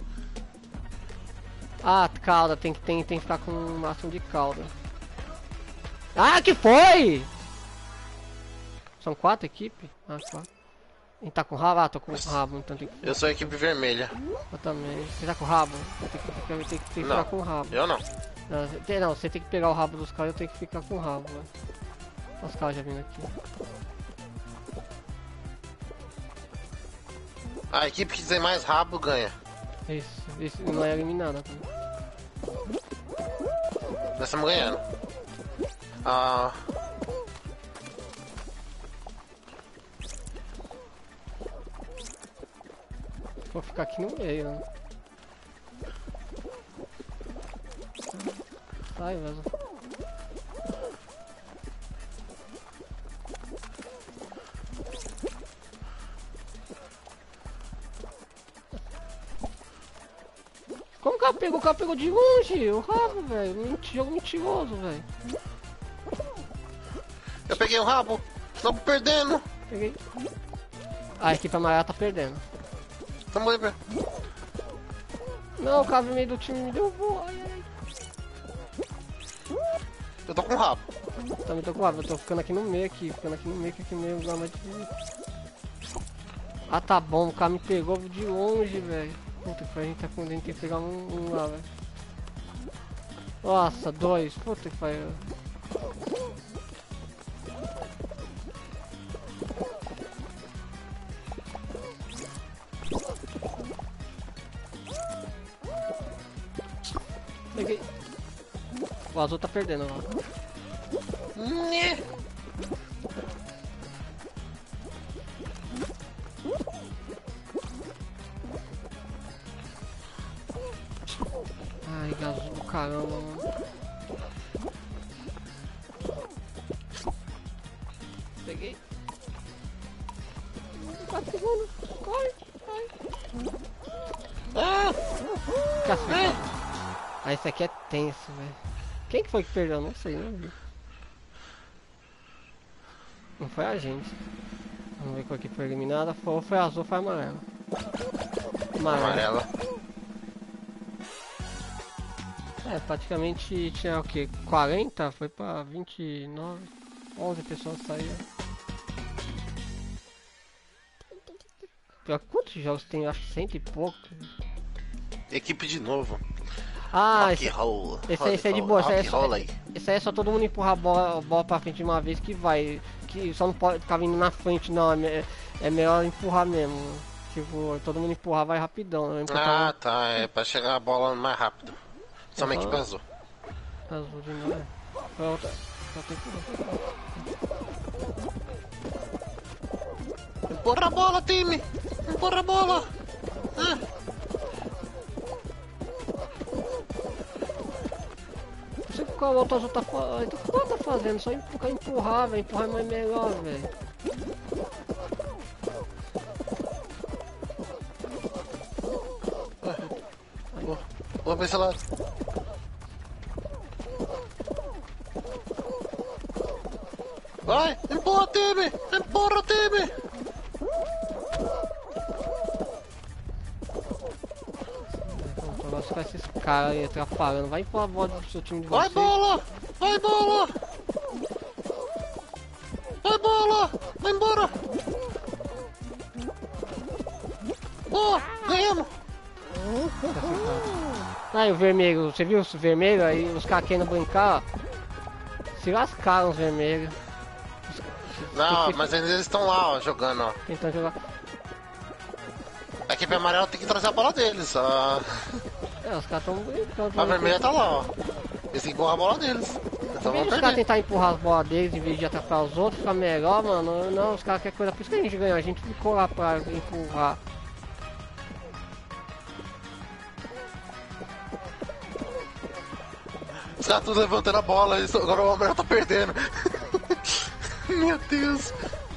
Ah, cauda, tem que ficar com o máximo de cauda. Ah, que foi? São 4 equipes? Ah, 4. E tá com rabo? Ah, tô com rabo, então tem que... Eu sou a equipe vermelha. Eu também. Você tá com rabo? Eu tenho que ficar com o rabo. Eu não. Não, você tem que pegar o rabo dos caras, eu tenho que ficar com o rabo, velho. Os caras já vindo aqui. A equipe que fizer mais rabo ganha. Isso não é eliminada. Tá? Nós estamos ganhando. Ah... Vou ficar aqui no meio, né? Sai, vaza. Como que ela pegou? O cara pegou de longe, o rabo, velho. Jogo mentiroso, velho. Eu peguei o rabo. Estamos perdendo. Peguei. A equipe amarela tá perdendo. Tamo aí, não, o cara meio do time me derrubou. Ai. Eu tô com o rabo. Também tô com o rabo, eu tô ficando aqui no meio que aqui no meio lugar mais de... Ah, tá bom, o cara me pegou de longe, velho. Puta que pariu, a gente tem que pegar um lá, velho. Nossa, 2, puta que pariu. Peguei. O azul tá perdendo lá. Ai, azul do caramba, mano. Peguei. 4 segundos. Corre. Cacete. Ah, esse aqui é tenso, velho. Quem que foi que perdeu? Não sei, não vi. Não foi a gente. Vamos ver qual que foi eliminada. Foi azul ou foi amarela? Amarela. É, praticamente tinha o que? 40? Foi pra 29. 11 pessoas saíram. Quantos jogos tem? Eu acho que 100 e pouco. Equipe de novo. Ah, esse é de boa. Esse aí é só todo mundo empurrar a bola pra frente de uma vez que vai. Que só não pode ficar vindo na frente, não. É melhor empurrar mesmo. Tipo, todo mundo empurrar vai rapidão. Né? Tá. É pra chegar a bola mais rápido. Somente pra azul. Azul de novo. Pronto. Só tem que... Empurra a bola, time! Empurra a bola! Não sei qual o outro azul tá fazendo. O que tá fazendo? Só empurrar, velho. Empurrar é mais melhor, velho. Vamos pra esse lado. Vai! Empurra, time! Empurra, time! Agora ficar esses caras aí atrapalhando. Vai empurrar a bola do seu time de vocês. Vai, bola! Vai, bola! Vai, bola! Vai embora! Boa! Ganhamos! Aí o vermelho, você viu o vermelho? Aí os caras querendo brincar, ó. Se lascaram os vermelhos. Não, mas eles estão lá, ó, jogando, ó. Tentando jogar. A equipe amarela tem que trazer a bola deles. Os caras estão brincando. A vermelha tá lá, ó. Eles têm que empurrar a bola deles. Então Em vez vamos dos caras perder. tentar empurrar as bolas deles em vez de atrapalhar os outros, ficar melhor, mano. Não, os caras querem coisa. Por isso que a gente ganhou. A gente ficou lá pra empurrar. Os caras tudo levantando a bola, agora o amarelo tá perdendo. Meu Deus.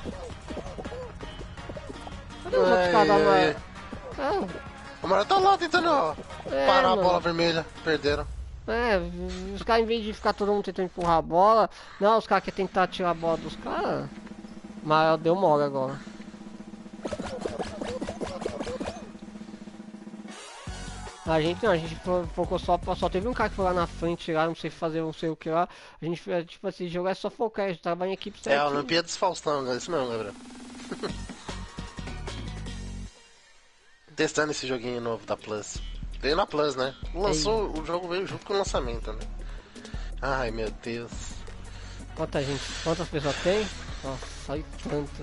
Cadê os outros caras da amarela? Ah, O amarelo tá lá tentando, ó, parar mano. a bola vermelha. Perderam. Os caras, em vez de ficar todo mundo tentando empurrar a bola, não, os caras querem tentar tirar a bola dos caras. Mas deu mole agora. A gente não, a gente focou só teve um cara que foi lá na frente lá, não sei fazer não sei o que lá. A gente, tipo assim, esse jogo é só focar, a gente trabalha em equipe É a certinho. Olimpíadas Faustão, é isso mesmo, Gabriel. Testando esse joguinho novo da Plus. Veio na Plus, né? Lançou, o jogo veio junto com o lançamento, né? Ai, meu Deus. Quantas pessoas tem? Nossa, sai tanto.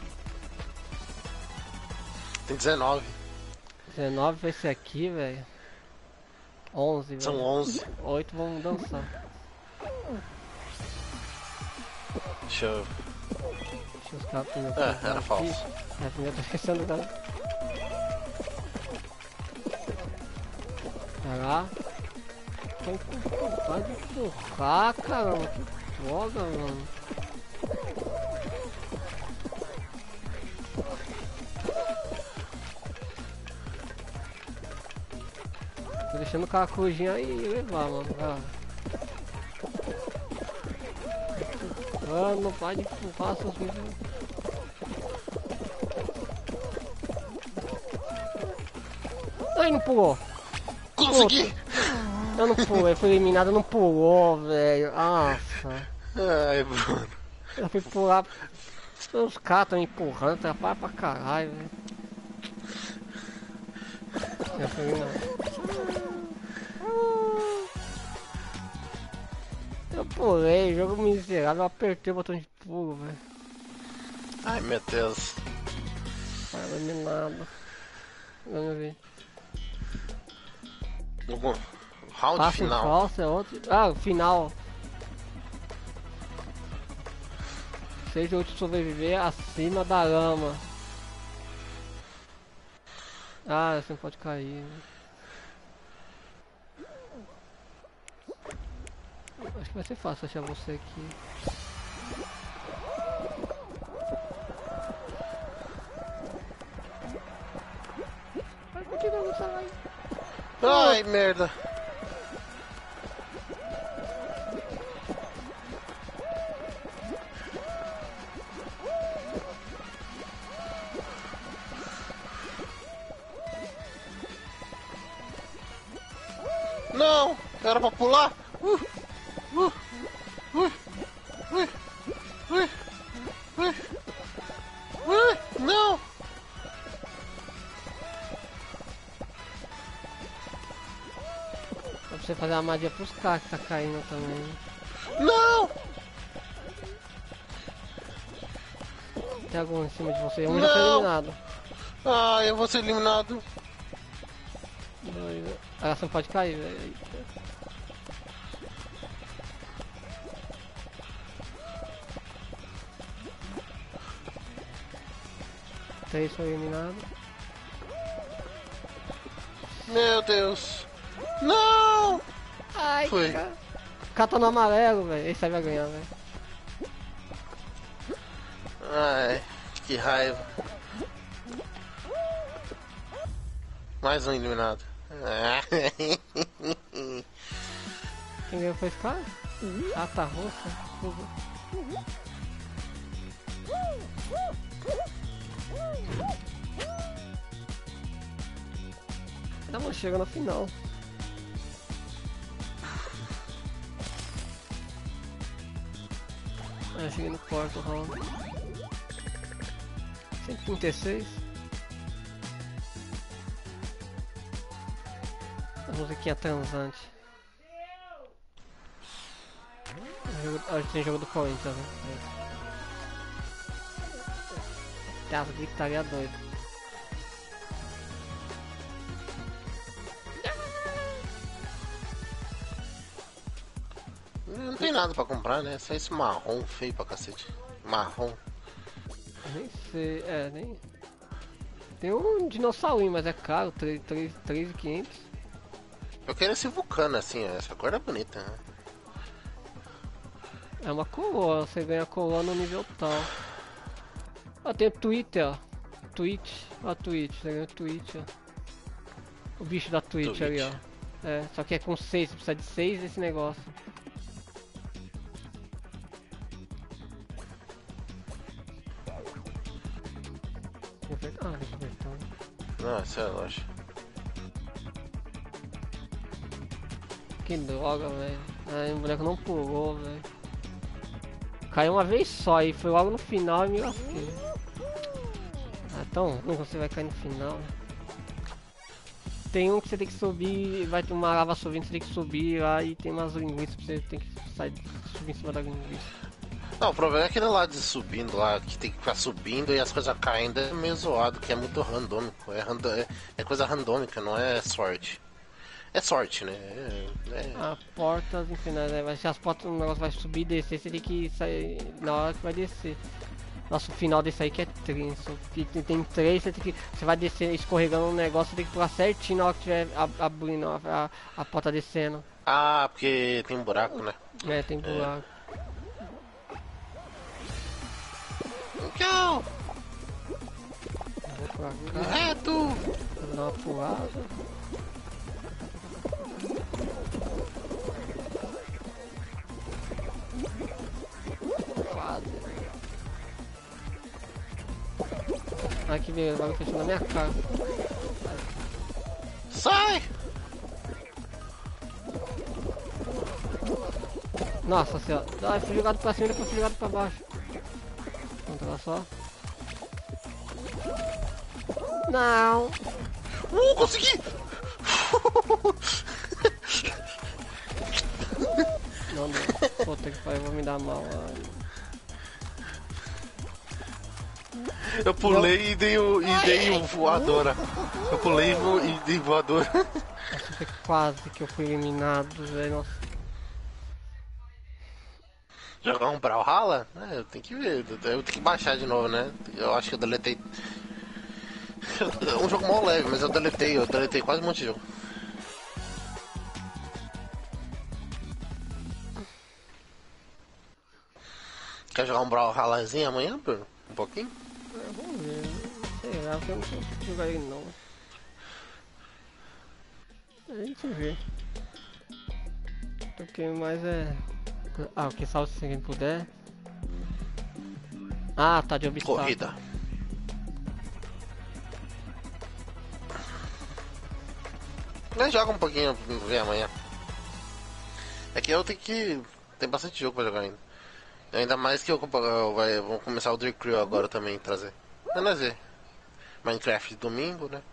Tem 19. 19 vai ser aqui, velho. 11, velho. São 11. 8 vamos dançar. Deixa eu... Deixa os caras primeiro. era falso. É, primeiro tô pensando da... Vai lá. Tô com vontade de empurrar, caramba. Que droga, mano. Tô deixando o cara crujinha e levar, mano. Vai lá. Mano, vai de empurrar seus vídeos. Ai, não pulou. Consegui! Eu não pulei, fui eliminado, não pulou, velho. Nossa. Ai, Bruno. Eu fui pular. Os caras tão empurrando, atrapalha pra caralho, velho. Eu fui eliminado. Eu pulei, jogo miserável, eu apertei o botão de pulo, velho. Ai, meu Deus. Eliminado. Vamos ver. Round Passo final. falso é outro. Ah, o final. 6 de 8 sobreviver acima da lama. Ah, você não pode cair. Acho que vai ser fácil achar você aqui. Vai, continua, não sai. Ai, merda. Não, era pra pular. Não. Dá pra você fazer uma magia pros caras que tá caindo também. Não. Tem algum em cima de você? Um já foi Não. eliminado. Ai, eu vou ser eliminado. Dois. Ah, você não pode cair, velho. 3 foi eliminado. Meu Deus. Não. Ai, Foi. cara. O cara tá no amarelo, velho. Esse aí vai ganhar, velho. Ai, que raiva. Mais um eliminado. Quem ganhou foi esse cara? Ah, tá roxa. Estamos chegando no final. Eu cheguei no quarto round. 136. Musiquinha transante. Hoje tem jogo do Corinthians, né? Tem as gritaria doida. Não tem nada pra comprar, né? Só esse marrom feio pra cacete. Marrom. Nem sei, nem... Tem um dinossaurinho, mas é caro, 3.500. Eu quero esse vulcano assim, essa cor é bonita, né? É uma coroa, você ganha coroa no nível tal. Ó, tem o Twitter, ó. Twitch, ó, Twitch, você ganha o Twitch, ó. O bicho da Twitch ali, ó. É, só que é com 6, você precisa de 6 desse negócio. Ah, deixa eu ver então. Não, essa é a loja. Que droga, velho. Ai, o boneco não pulou, velho. Caiu uma vez só e foi logo no final e me lasquei. Ah, então nunca você vai cair no final. Tem um que você tem que subir, vai ter uma lava subindo, você tem que subir lá e tem umas linguiças pra você tem que subir em cima da linguiça. Não, o problema é aquele lá de subindo lá, que tem que ficar subindo e as coisas caindo, é meio zoado, que é muito randômico. É coisa randômica, não é sorte. É sorte, né? Ah, portas infinitas, né? Mas se as portas, o negócio vai subir e descer, você tem que sair na hora que vai descer. Nossa, o final desse aí que é tenso. Tem 3, você vai descer escorregando um negócio, você tem que pular certinho na hora que estiver abrindo a porta descendo. Ah, porque tem um buraco, né? É, tem buraco. Tchau! Vou pra cá, Reto! vou dar uma pulada. Quase. Ai que beleza, vai fechando na minha cara. Sai! Nossa senhora. Ai, fui jogado pra cima e depois fui jogado pra baixo. Pronto, olha só. Não! Consegui! Não, não. Puta que pariu, eu vou me dar mal. Ai. Eu pulei e dei o voadora. Eu pulei e dei voadora. Nossa, foi quase que eu fui eliminado, velho. Nossa. Jogar um Brawlhalla? Eu tenho que ver, eu tenho que baixar de novo, né? Eu acho que eu deletei. É um jogo mal leve, mas eu deletei quase um monte de jogo. Quer jogar um Brawlhallazinho amanhã, Bruno? Um pouquinho? Vamos ver. Sei lá, porque eu não sei jogar ele não. A gente vê. O que mais é. Ah, o que salve se alguém puder. Ah, tá de obstáculo. Corrida. Nós joga um pouquinho, ver amanhã. É que eu tenho que. Tem bastante jogo pra jogar ainda. Ainda mais que vamos começar o Dream Crew agora também trazer. Mas nós ver. Minecraft domingo, né?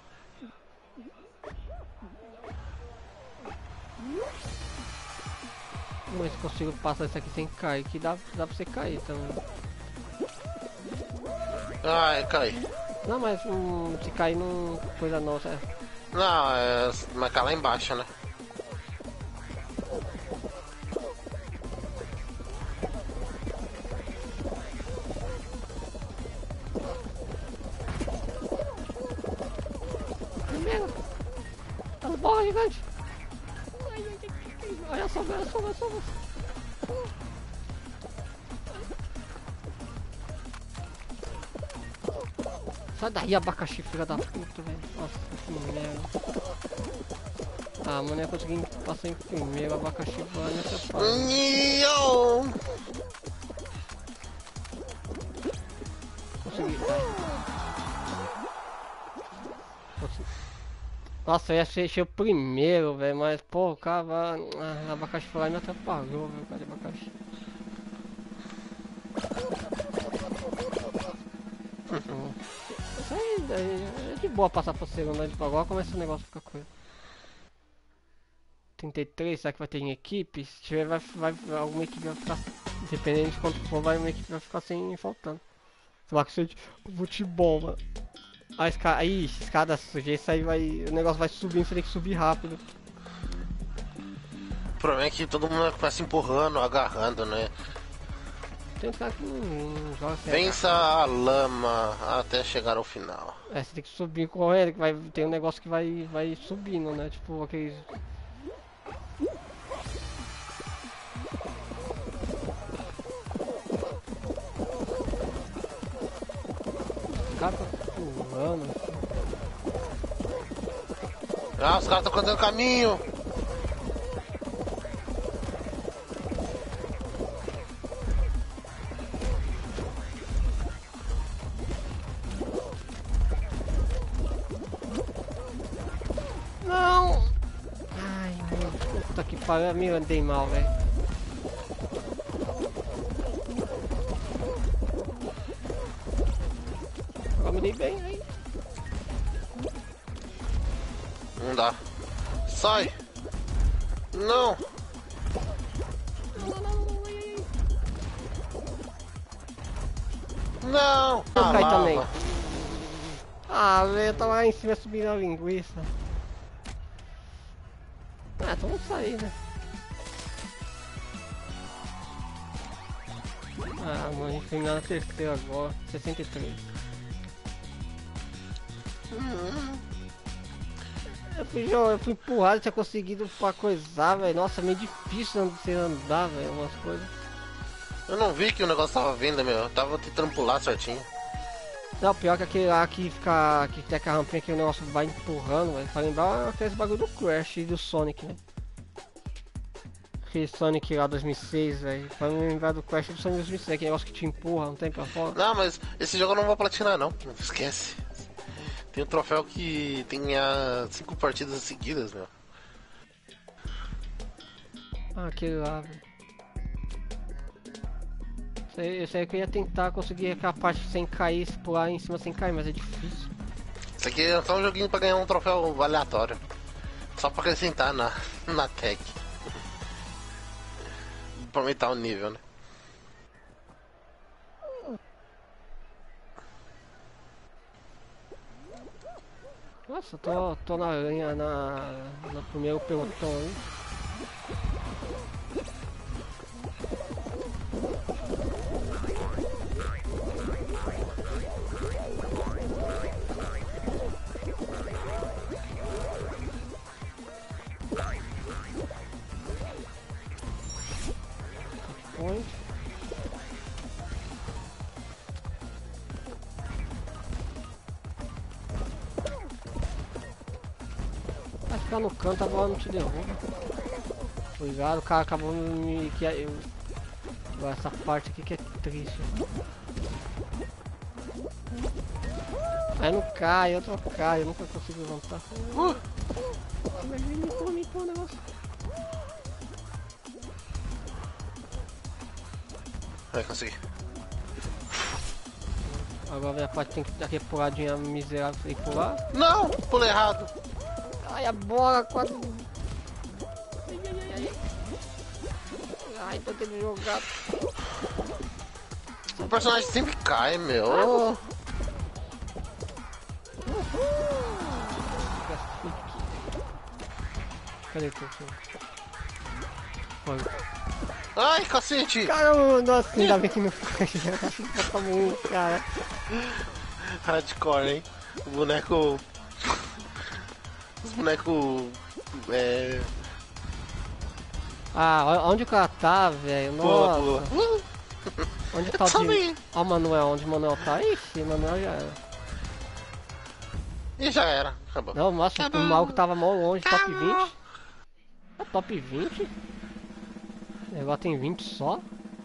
Vamos ver se consigo passar isso aqui sem cair, que dá pra você cair também. Ah, cai. Não, mas se cair não coisa não, certo? Não, mas cai lá embaixo, né? Primeiro, as bolas gigantes. Olha só, olha só, olha só. Sai daí, abacaxi, filha da puta, velho. Nossa, que merda. Ah, mano, eu consegui passar em primeiro, abacaxi voando nessa parte. Consegui, vai. Nossa, eu achei o primeiro, velho, mas pô, o cara vai. Ah, abacaxi foi lá e me atrapalhou, velho, cara de abacaxi. Isso aí é de boa passar pro segundo, agora começa o negócio a ficar coisa. 33, será que vai ter em equipe? Se tiver, alguma equipe vai ficar, dependendo de quanto for, uma equipe vai ficar sem faltando. Sei lá que seja futebol, mano. A escada, aí, escada sujeita, aí vai, o negócio vai subindo, você tem que subir rápido. O problema é que todo mundo começa empurrando, agarrando, né? Tem uns caras que não jogam sem Vença a lama até chegar ao final. É, você tem que subir correndo, que vai tem um negócio que vai subindo, né? Tipo aqueles. Os caras tá pulando. Ah, os caras estão cortando caminho. Não! Ai, meu, puta que pariu, me andei mal, velho. Agora me dei bem aí. Não dá. Sai! Não! Não! Eu caí lava. também. Ah, velho, eu tava lá em cima subindo a linguiça. Ah, então vamos sair, né? Ah, mano, a gente terminou na terceira agora, 63. Eu fui empurrado, tinha conseguido pra coisar, velho. Nossa, meio difícil você andar, velho, umas coisas. Eu não vi que o negócio tava vindo, meu. Eu tava tentando pular certinho. Não, pior que aquele lá que fica. Que tem aquela rampinha que o negócio vai empurrando, velho. Pra lembrar aqueles bagulho do Crash e do Sonic, né? Aquele Sonic lá 2006, velho. Pra me lembrar do Crash e do Sonic 2006, aquele negócio que te empurra, não tem pra fora. Não, mas esse jogo eu não vou platinar, não. Não esquece. Tem um troféu que tem 5 partidas seguidas, meu. Ah, aquele lá, velho. Esse aí que eu ia tentar conseguir aquela parte sem cair, pular em cima sem cair, mas é difícil. Isso aqui é só um joguinho pra ganhar um troféu aleatório. Só pra acrescentar na tag. Pra aumentar o nível, né? Nossa, tô na linha, no primeiro pelotão aí. Point. Vai ficar no canto, a bola não te derruba. Cuidado, o cara acabou me. Essa parte aqui que é triste. Aí não cai, eu não caio, eu nunca consigo levantar. Me empurra o negócio. Vai conseguir. Agora vem a parte que tem que dar aquela puladinha miserável pra ir pular. Não! Pulei errado. Ai, a bola quase. Ai, tô tendo jogar. O personagem sempre cai, meu. Cadê tu? Foi. Ai, cacete! Caramba, nossa, ainda bem que não foi. Acho que falta muito, cara. Hardcore, hein? O boneco. Os bonecos. Ah, onde o cara tá, velho? Pula, Nossa. pula. Onde tá o Também. Ó o Manuel, onde o Manuel tá? Ixi, o Manuel já era. E já era, acabou. Não, nossa, o maluco tava mó longe, top 20. É top 20? O negócio tem 20 só?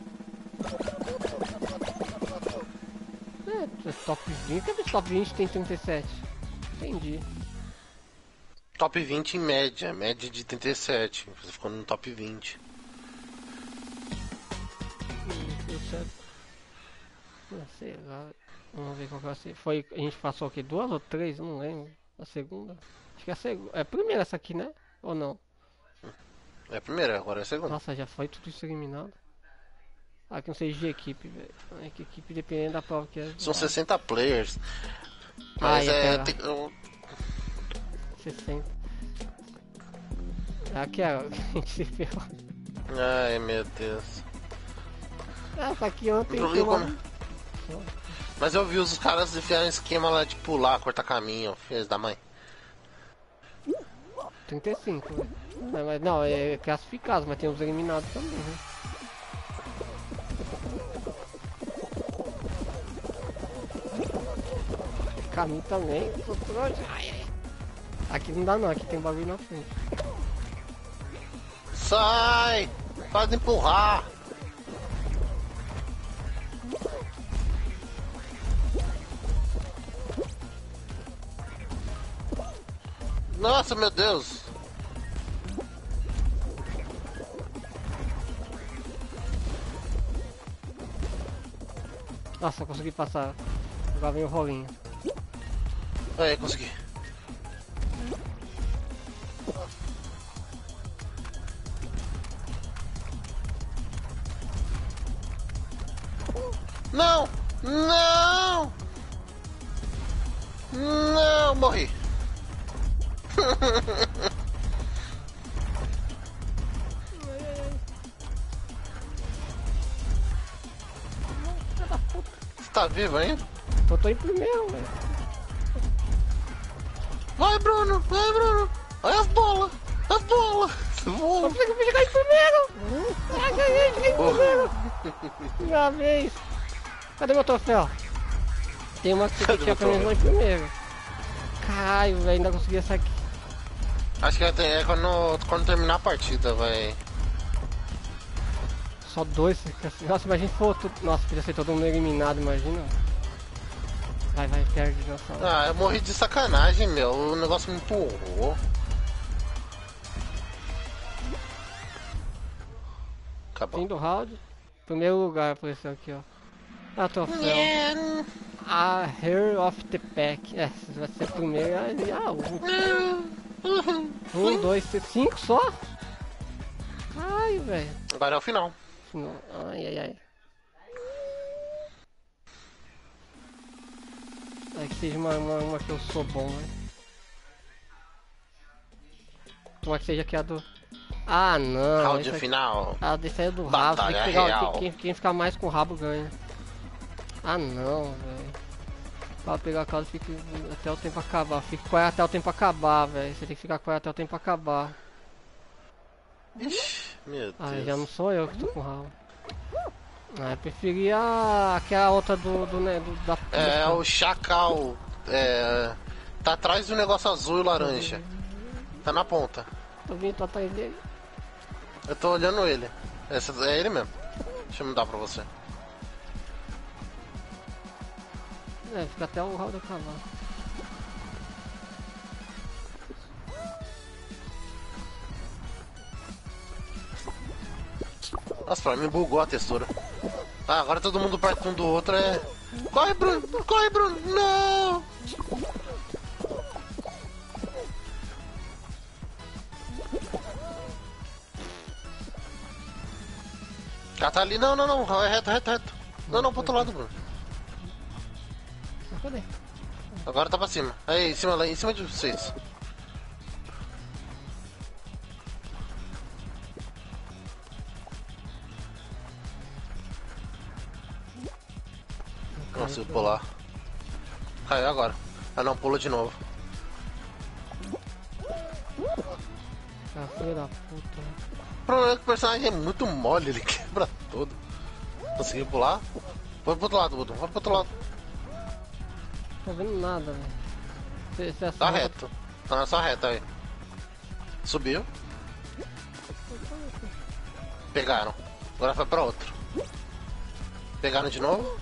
É, top 20. Cadê top 20 tem 37? Entendi. Top 20 em média, média de 37. Você ficou no top 20. Deu certo. Não sei lá. Vamos ver qual que vai ser. Foi, a gente passou o que? 2 ou 3? Eu não lembro. A segunda? Acho que é a segunda. É a primeira essa aqui, né? Ou não? É a primeira, agora é a segunda. Nossa, já foi tudo isso eliminado. Ah, que não seja de equipe, velho. É que equipe dependendo da prova que é. São 60 players. Ah, Mas ia é. pegar. 60. Aqui é. A gente se ferrou. Ai meu Deus. Ah, só que ontem Eu foi uma... como- Mas eu vi os caras enfiarem esquema lá de pular, cortar caminho, filhos da mãe. 35, velho. Não, é classificado, mas tem os eliminados também, né? Caminho também. Ai, ai. Aqui não dá não, aqui tem bagulho na frente. Sai! Pode empurrar! Nossa, meu Deus! Nossa, eu consegui passar. Agora vem o rolinho. Aí, consegui. Não! Não! Não! Morri! Você tá vivo ainda? Eu tô em primeiro, velho. Vai, Bruno! Vai, Bruno! Olha as bolas! As bolas! Eu Voa! consegui chegar em primeiro! Ah, ganhei, cheguei em primeiro! Minha vez! Cadê meu troféu? Tem uma que você Cadê tinha meu pelo menos lá em primeiro. Caralho, velho, ainda consegui essa aqui. Acho que é quando terminar a partida, vai. Só dois. Nossa, imagina se for tudo. Nossa, podia ser todo mundo eliminado, imagina. Vai, perde o dinossauro. Ah, eu morri de sacanagem, meu. O negócio me empurrou. Acabou. Fim do round. Primeiro lugar apareceu aqui, ó. Ah, troféu. Yeah. A Hair of the Pack. É, se vai ser primeiro, aí a última. 1, 2, 3, 5 só? Ai, velho. Agora é o final. Ai. Ai, que seja uma que eu sou bom, velho. Uma que seja que a do. Ah, não. Round essa aqui- final. Ah, desse aí é do rabo. Tem que Batalha pegar, real. quem ficar mais com o rabo ganha. Ah, não, velho. Pra pegar a casa fica até o tempo acabar. Fica com ela até o tempo acabar, velho. Você tem que ficar com ela até o tempo acabar. Ixi, meu Ah, Deus. já não sou eu que tô com o rabo. Ah, eu preferia aquela outra da. É o Chacal. É. Tá atrás do negócio azul e laranja. Tá na ponta. Tô vindo, tô atrás dele. Eu tô olhando ele. Essa é ele mesmo. Deixa eu mudar pra você. É, fica até o rabo acabar. Nossa, pra mim bugou a textura. Ah, agora todo mundo perto um do outro é. Corre, Bruno! Corre, Bruno! Não! Ah, tá ali. Não. É reto. Não, pro outro lado, Bruno. Mas cadê? Agora tá pra cima. Aí, lá em cima de vocês. Não consigo pular. Caiu agora. Ah não, pula de novo. Ah, filho da puta. O problema é que o personagem é muito mole, ele quebra todo. Conseguiu pular? Foi pro outro lado, Budum. Foi pro outro lado. Não tô vendo nada, velho. Você Tá reto. Tá na sua reta aí. Subiu. Pegaram. Agora foi pra outro. Pegaram de novo.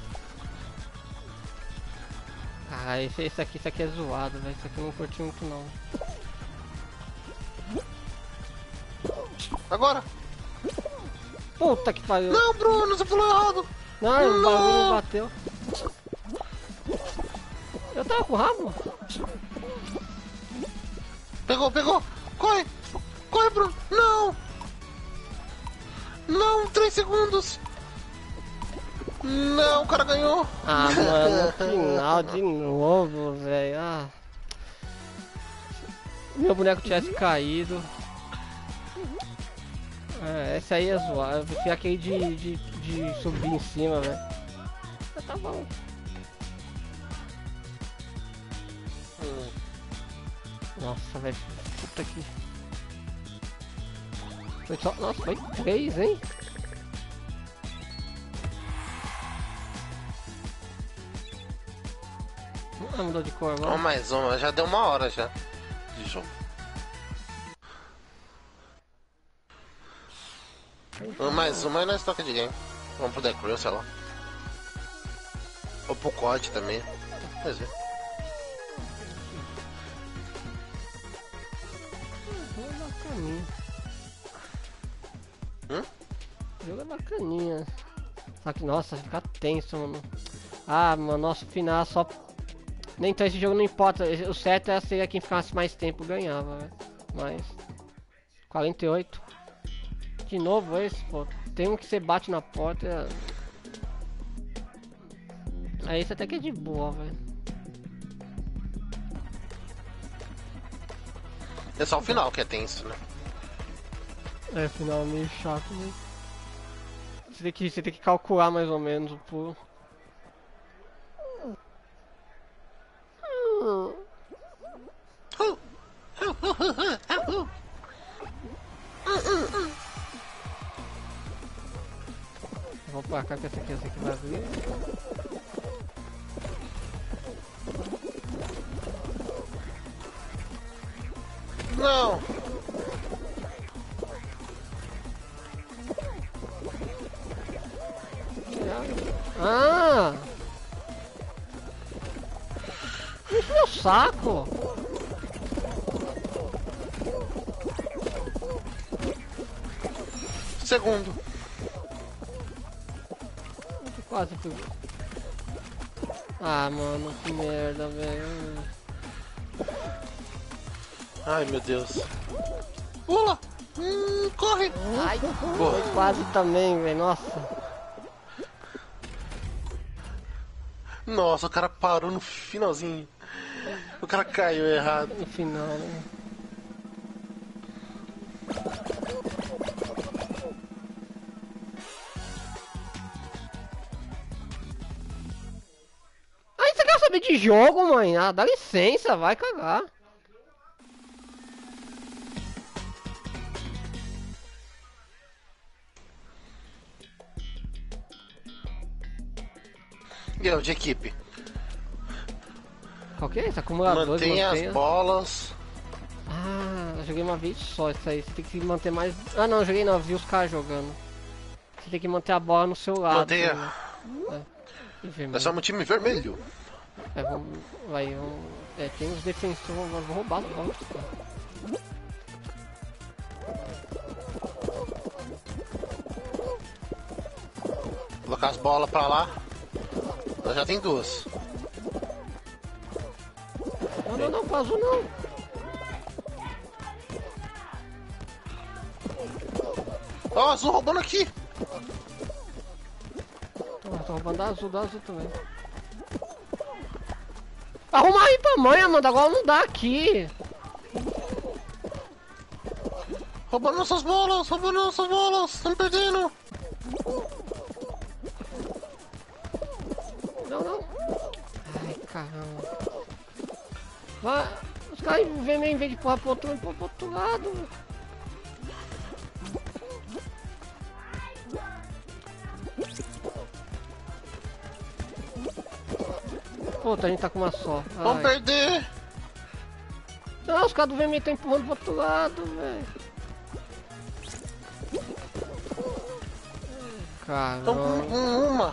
Ah, esse aqui é zoado, velho. Esse aqui eu não curti muito não. Agora. Puta que pariu. Não, Bruno, você pulou errado. Não, o bagulho não bateu. Eu tava com o rabo. Pegou. Corre. Corre, Bruno. Não. Não, 3 segundos. Não, o cara ganhou. Ah, mano, no final de novo, velho. Ah. Meu boneco tivesse caído. É, esse aí é zoado. Eu prefiro aquele de subir em cima, velho. Mas tá bom. Nossa, velho. Puta que. Foi só. Nossa, foi 3, hein? Ah, mudou de cor agora. Mais uma, já deu 1 hora já de jogo. Mais uma e nós toca de game. Vamos pro The Crew, sei lá. Ou pro COD também. Vamos ver. Bacaninha. O jogo é bacaninha. Só que, nossa, fica tenso, mano. Ah, mano, nosso final só... Nem então esse jogo não importa. O certo é ser quem ficasse mais tempo ganhava, velho. Mas... 48. De novo esse, pô. Tem um que você bate na porta. Aí esse até que é de boa, velho. É só o final que é tenso, né? É, final meio chato, né? Você tem que calcular mais ou menos o pulo. Vou pra cá que essa aqui vai abrir. Não! Ah! Isso é meu saco! Segundo. Quase fui. Ah, mano, que merda, velho. Ai, meu Deus. Pula! Corre! Ai, foi quase também, velho. Nossa. Nossa, o cara parou no finalzinho. O cara caiu errado. No final, né? Aí você quer saber de jogo, mãe? Ah, dá licença, vai cagar. E eu, de equipe? Qual que é esse? Acumulador de Mantenha montanha. as bolas. Ah, eu joguei uma vez só isso aí. Você tem que manter mais... Ah, não, eu joguei não, eu vi os caras jogando. Você tem que manter a bola no seu lado. Mantenha. Né? E vermelho. Nós somos um time vermelho. É, vamos... Vai, vamos... É, tem uns defensores, vou roubar as bolas. Colocar as bolas pra lá. Nós já tem 2. Não, pro azul não. Ó, azul roubando aqui. Tô roubando da azul também. Arruma aí pra mãe, Amanda, agora não dá aqui. Roubando nossas bolas, estamos perdendo. Não. Ai, caramba. Vai, os caras vêm em vez de empurrar pro outro lado. Puta, a gente tá com uma só. Vamos perder. Não, os caras do VMI estão empurrando pro outro lado, velho. Estamos Caramba. com uma.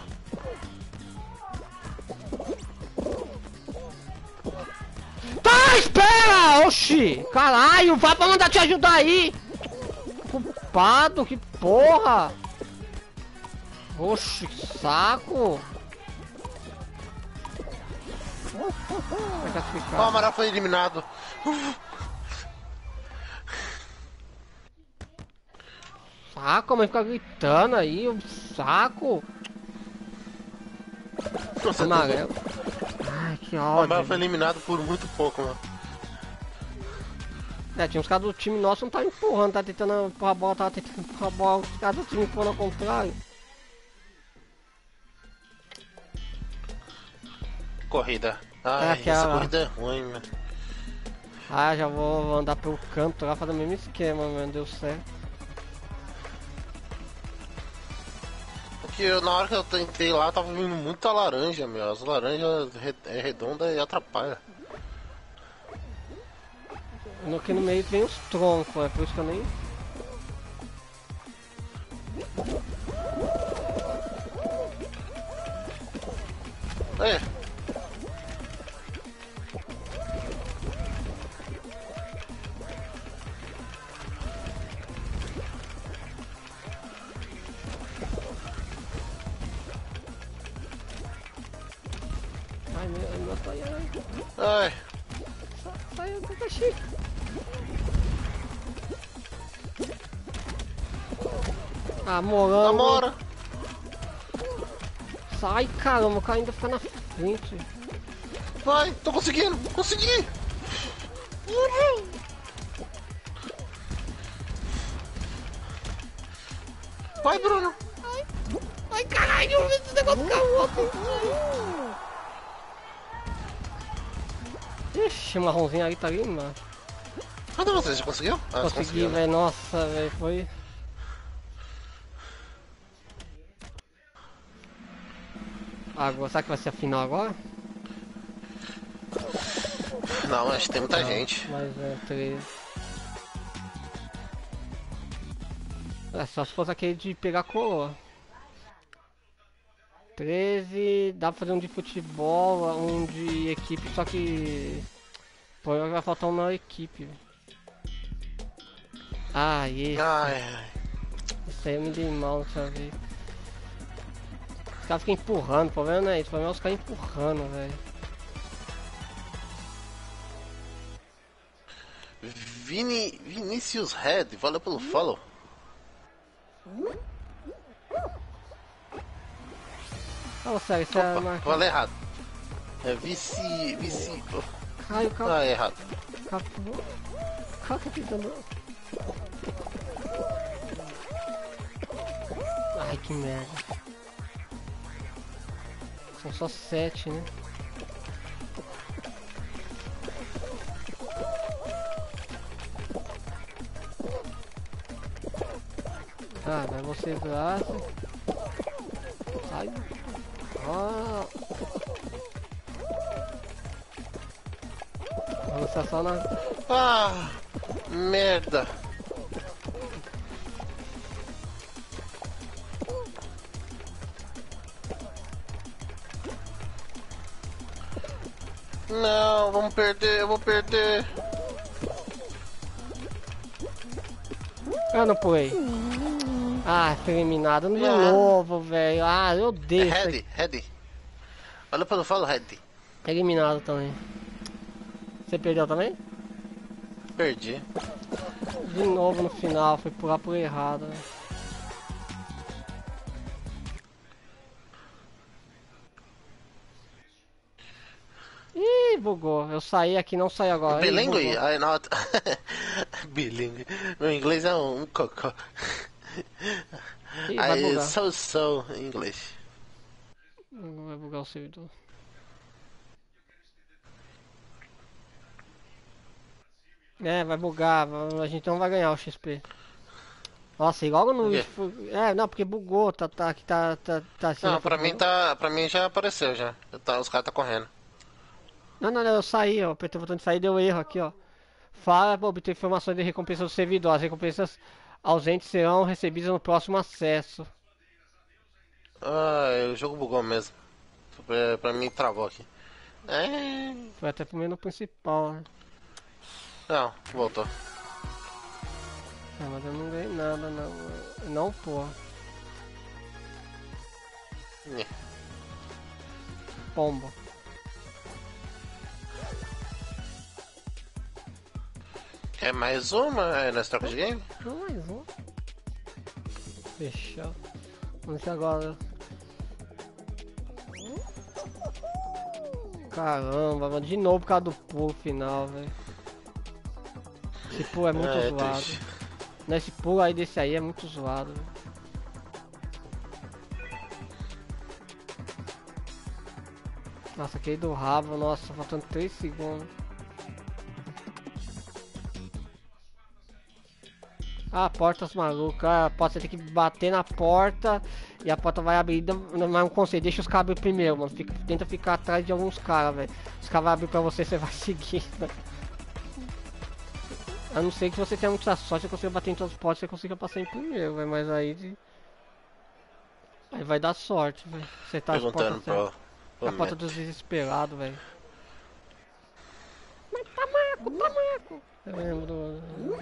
Tá, espera! Oxi! Caralho, vai pra mandar te ajudar aí! Culpado, que porra! Oxi, que saco! Vai O classificar. Amaral foi eliminado. saco, a mãe fica gritando aí, o saco. Nossa, Amarelo. Ai, que o ódio. Abel foi eliminado por muito pouco, mano. É, tinha uns caras do time nosso não tá empurrando, tá tentando empurrar a bola, tava tentando empurrar a bola, os caras do time empurrando ao contrário. Corrida. Ai, aquela essa lá. corrida é ruim, mano. Ah, já vou andar pelo canto lá, fazer o mesmo esquema, mano, deu certo. Porque na hora que eu tentei lá, tava vindo muita laranja, meu. As laranjas é redonda e atrapalha. Aqui no meio vem os troncos, é por isso que eu nem... É. Ai, meu pai, ai. Ai. Sai, eu tô chique. Ah, morango. Namora. Sai, caramba, o cara ainda fica na frente. Vai, tô conseguindo. Consegui. Vai, Bruno. Ai, caralho, esse negócio caiu. Ixi, o marronzinho ali tá ali, mano. Cadê você? Já conseguiu? Ah, você Consegui, conseguiu, né? velho, nossa, velho, foi... Agora, será que vai ser a final agora? Não, acho que tem muita Não, gente. mas é 13. É só se fosse aquele de pegar coroa. 13, dá pra fazer um de futebol, um de equipe, só que... Pô, vai faltar uma equipe, velho. Ah, esse. Ai, ai. Isso aí eu me dei mal dessa vez. Os caras ficam empurrando, o problema não é isso, o problema é os caras empurrando, velho. Vinícius Red, valeu pelo follow. Fala sério, isso é Opa, marca. falei errado. É Caiu, calma. Ah, errado. Capô. Calma que tentando. Ai, que merda. São só 7, né? Ah, vai você braço. Sai. Ah. Vai lançar só na... Ah, merda. Não, vamos perder, eu vou perder. Ah, não pulei. Ah, foi eliminado de novo, velho. Ah, eu odeio isso aqui. Red. Olha pelo follow, Red. Eliminado também. Você perdeu também? Perdi. De novo no final, foi pular por errado, né? Ih, bugou. Eu saí aqui, não saí agora. Ih, Bilingue? bugou. I not. Bilingue. Meu inglês é um cocô. Ih, vai I bugar. so English. Vai bugar o servidor. É, vai bugar. A gente não vai ganhar o XP. Nossa, e logo no... Por quê? É, não, porque bugou. Aqui tá assim. Não, pra mim já apareceu já. Os caras tá correndo. Não, eu saí, ó. Apertei o botão de sair, deu erro aqui, ó. Fala para obter informações de recompensa do servidor. As recompensas ausentes serão recebidas no próximo acesso. Ah, o jogo bugou mesmo. Pra mim travou aqui. É... Foi até pro menu principal, né? Não, voltou. É, mas eu não ganhei nada, não. Não, porra. Nhê. Pomba. Quer mais uma? É nessa troca de game? Não, mais um. Fechou. Vamos ver agora. Caramba, mano, de novo por causa do pulo final, velho. Esse pulo é muito zoado. Triste. Nesse pulo aí desse aí é muito zoado, véio. Nossa, aquele do rabo, nossa, faltando 3 segundos. Ah, portas malucas, ah, você tem que bater na porta e a porta vai abrir, não é um conselho, deixa os caras abrir primeiro, mano. Tenta ficar atrás de alguns caras, velho. Os caras vão abrir pra você, você vai seguir, né? A não ser que você tenha muita sorte, você consiga bater em todas as portas, você consiga passar em primeiro, velho. Mas aí vai dar sorte, velho. Você tá as Perguntando portas, pra a porta dos desesperados, velho. Mas tamanco! Eu lembro.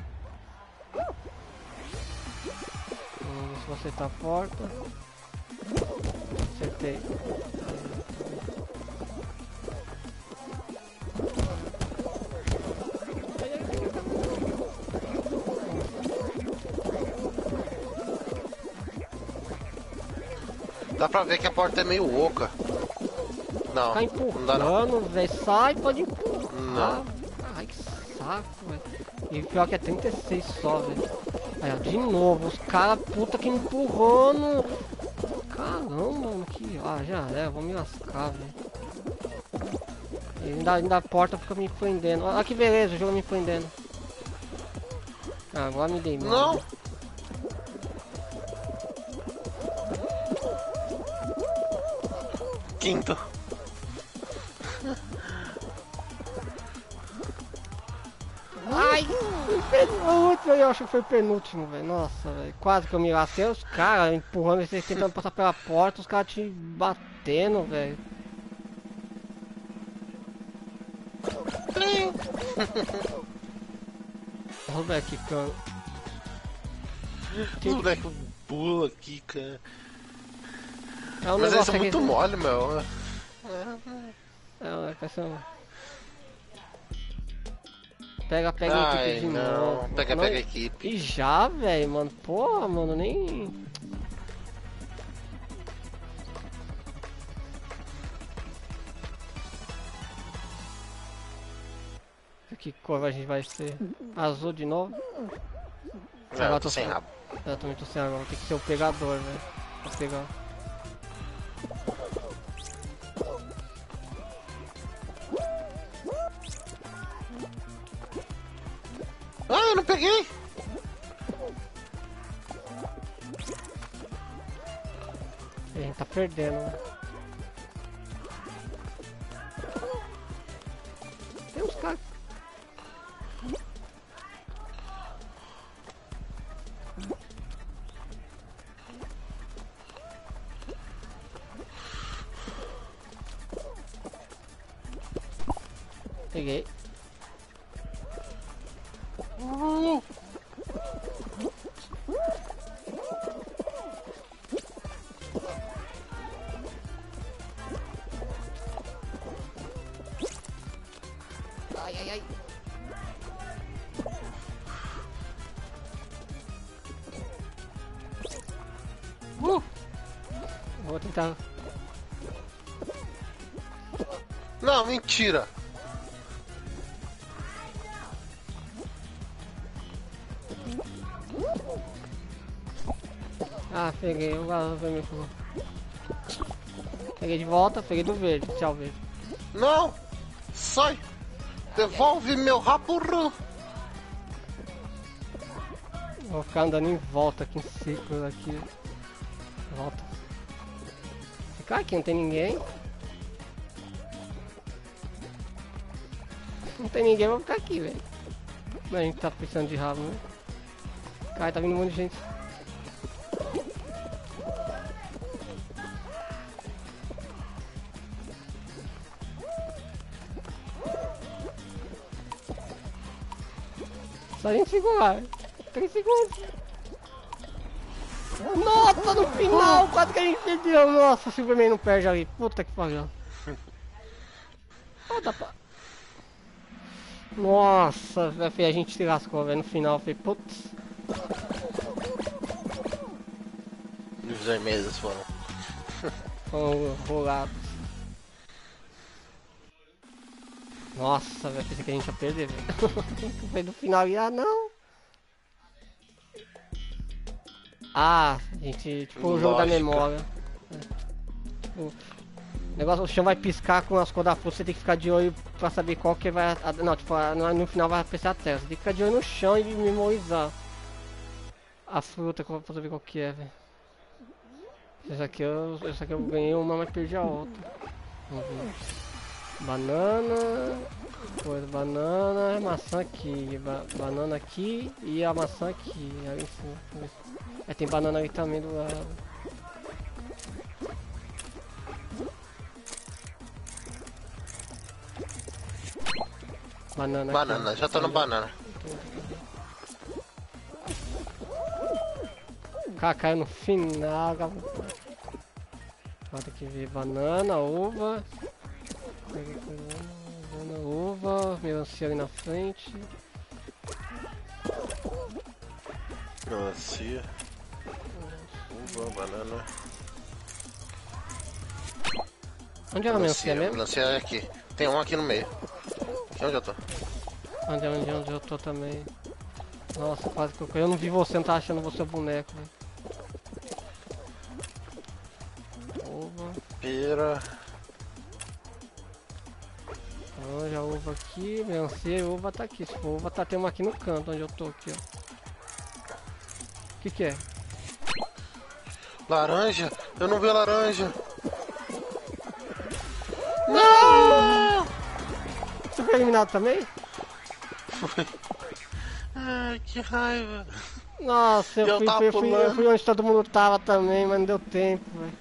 Vamos ver se você tá a porta. Acertei. Dá pra ver que a porta é meio oca. Não, Tá não dá não. empurrando, velho. Sai, pode empurrar. Não. Ai, que saco, velho. E pior que é 36 só, velho. Aí, ó, de novo, os caras puta que me empurrando. Caramba, mano, que. Ah, já é, vou me lascar, velho. E ainda a porta fica me prendendo. Olha que beleza, o jogo me prendendo. Ah, agora me dei mal. Não. Quinto. Ai, penúltimo, eu acho que foi o penúltimo, velho. Nossa, velho. Quase que eu me lasquei. Os caras empurrando, vocês tentando passar pela porta, os caras te batendo, velho. Olha o moleque quicando. O moleque pula aqui, cara. É um Mas eles negócio são muito aqui. mole, meu. É, vai ser um... Pega a Ai, equipe de não. novo. Pega Não- a equipe. E já, velho, mano. Porra, mano, nem. Que cor a gente vai ser? Azul de novo? Não, eu tô sem rabo. Eu também tô sem água, vou ter que ser o pegador, velho. Pra pegar. Ah, eu não peguei. A gente tá perdendo, né? Tem uns caras. Peguei. Ai, ai, ai. Vou tentar. Não, mentira. Ah, peguei o galo vermelho. Peguei de volta, peguei do verde. Tchau, verde. Não. Sai. Devolve meu rabo. Vou ficar andando em volta aqui, em círculos aqui. Volta. Ficar aqui, não tem ninguém. Não tem ninguém, vou ficar aqui, velho. A gente tá precisando de rabo, né? Cara, tá vindo um monte de gente. Só a gente segurar. 3 segundos. Nossa, no final, quase que a gente perdeu. Nossa, o Superman não perde ali. Puta que pariu. Ah, dá pra... Nossa, velho, a gente se lascou, velho. No final, eu falei, putz. Os vermelhos foram. Foram rolados. Nossa, velho, pensei que a gente ia perder, velho. Foi no final e não. A gente, tipo o jogo da Lógica. memória. O negócio, o chão vai piscar com as cores da fruta, você tem que ficar de olho pra saber qual que vai. Não, tipo, no final vai aparecer a tela. Você tem que ficar de olho no chão e memorizar a fruta pra saber qual que é, velho. Essa aqui eu ganhei uma, mas perdi a outra. Vamos ver. Banana. Coisa, banana, maçã aqui. Banana aqui e a maçã aqui. Aí em cima. Aí tem banana ali também do lado. Banana aqui. Banana, já tô no banana. Cara, caiu no final. Agora tem que ver banana, uva. Banana, uva, melancia ali na frente. Melancia. Uva, banana. Onde é a melancia mesmo? Melancia é aqui. Tem um aqui no meio. Aqui onde eu tô. Onde eu tô também. Nossa, quase que eu não vi você, não tá achando você o boneco, velho. Uva. Pera. Já uva aqui, melancia e uva tá aqui. Se for uva, tem uma aqui no canto onde eu tô aqui, ó. O que é? Laranja? Eu não vi a laranja. Não! Você foi eliminado também? Foi. Ai, que raiva. Nossa, eu fui onde todo mundo tava também, mas não deu tempo, velho.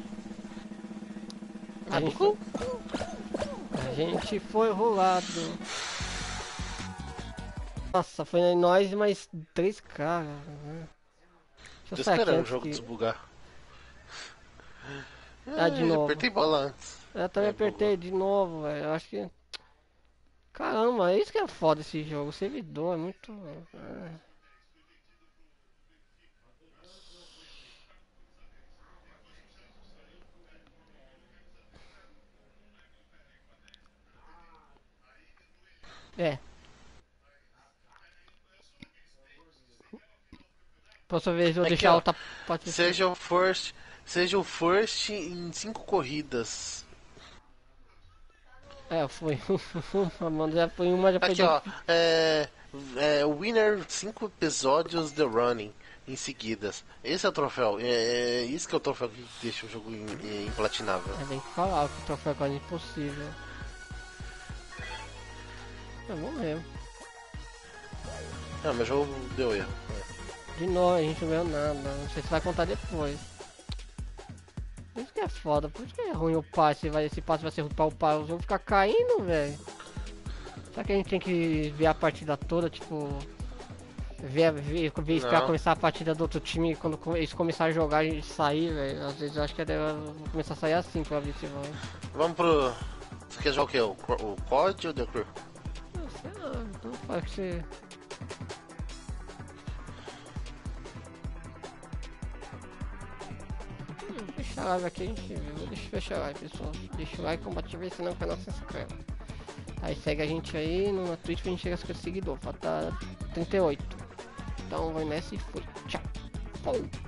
A gente foi rolado. Nossa, foi nós e mais 3 caras. Né? Tô esperando o jogo desbugar. De novo. Apertei bola antes. Eu também apertei de novo, velho. Acho que. Caramba, é isso que é foda esse jogo. O servidor é muito. É. Posso ver, vou deixar outra parte. Seja o first em 5 corridas. Foi uma, já foi uma, já foi aqui, ó. Winner 5 episódios The Running em seguidas. Esse é o troféu. Isso que é o troféu que deixa o jogo implatinável. Tem que falar que o troféu é quase impossível. É bom mesmo. Meu jogo deu erro. De novo, a gente não ganhou nada. Não sei se vai contar depois. Por isso que é foda, por isso que é ruim o passe. Esse passe vai ser ruim pra upar. O jogo fica caindo, velho. Será que a gente tem que ver a partida toda, tipo. Esperar começar a partida do outro time quando eles começarem a jogar e sair, velho. Às vezes eu acho que vou começar a sair assim pra ver se vai. Vamos pro. Você quer jogar o quê? O COD ou o The Crew? Sei lá, então pode ser. Deixa a live aqui, a gente viu. Deixa eu fechar a live, pessoal. Deixa o like, compartilha, senão o canal se inscreve. Aí segue a gente aí na Twitch pra gente chegar a 50 seguidores. Falta 38. Então vai nessa e fui. Tchau.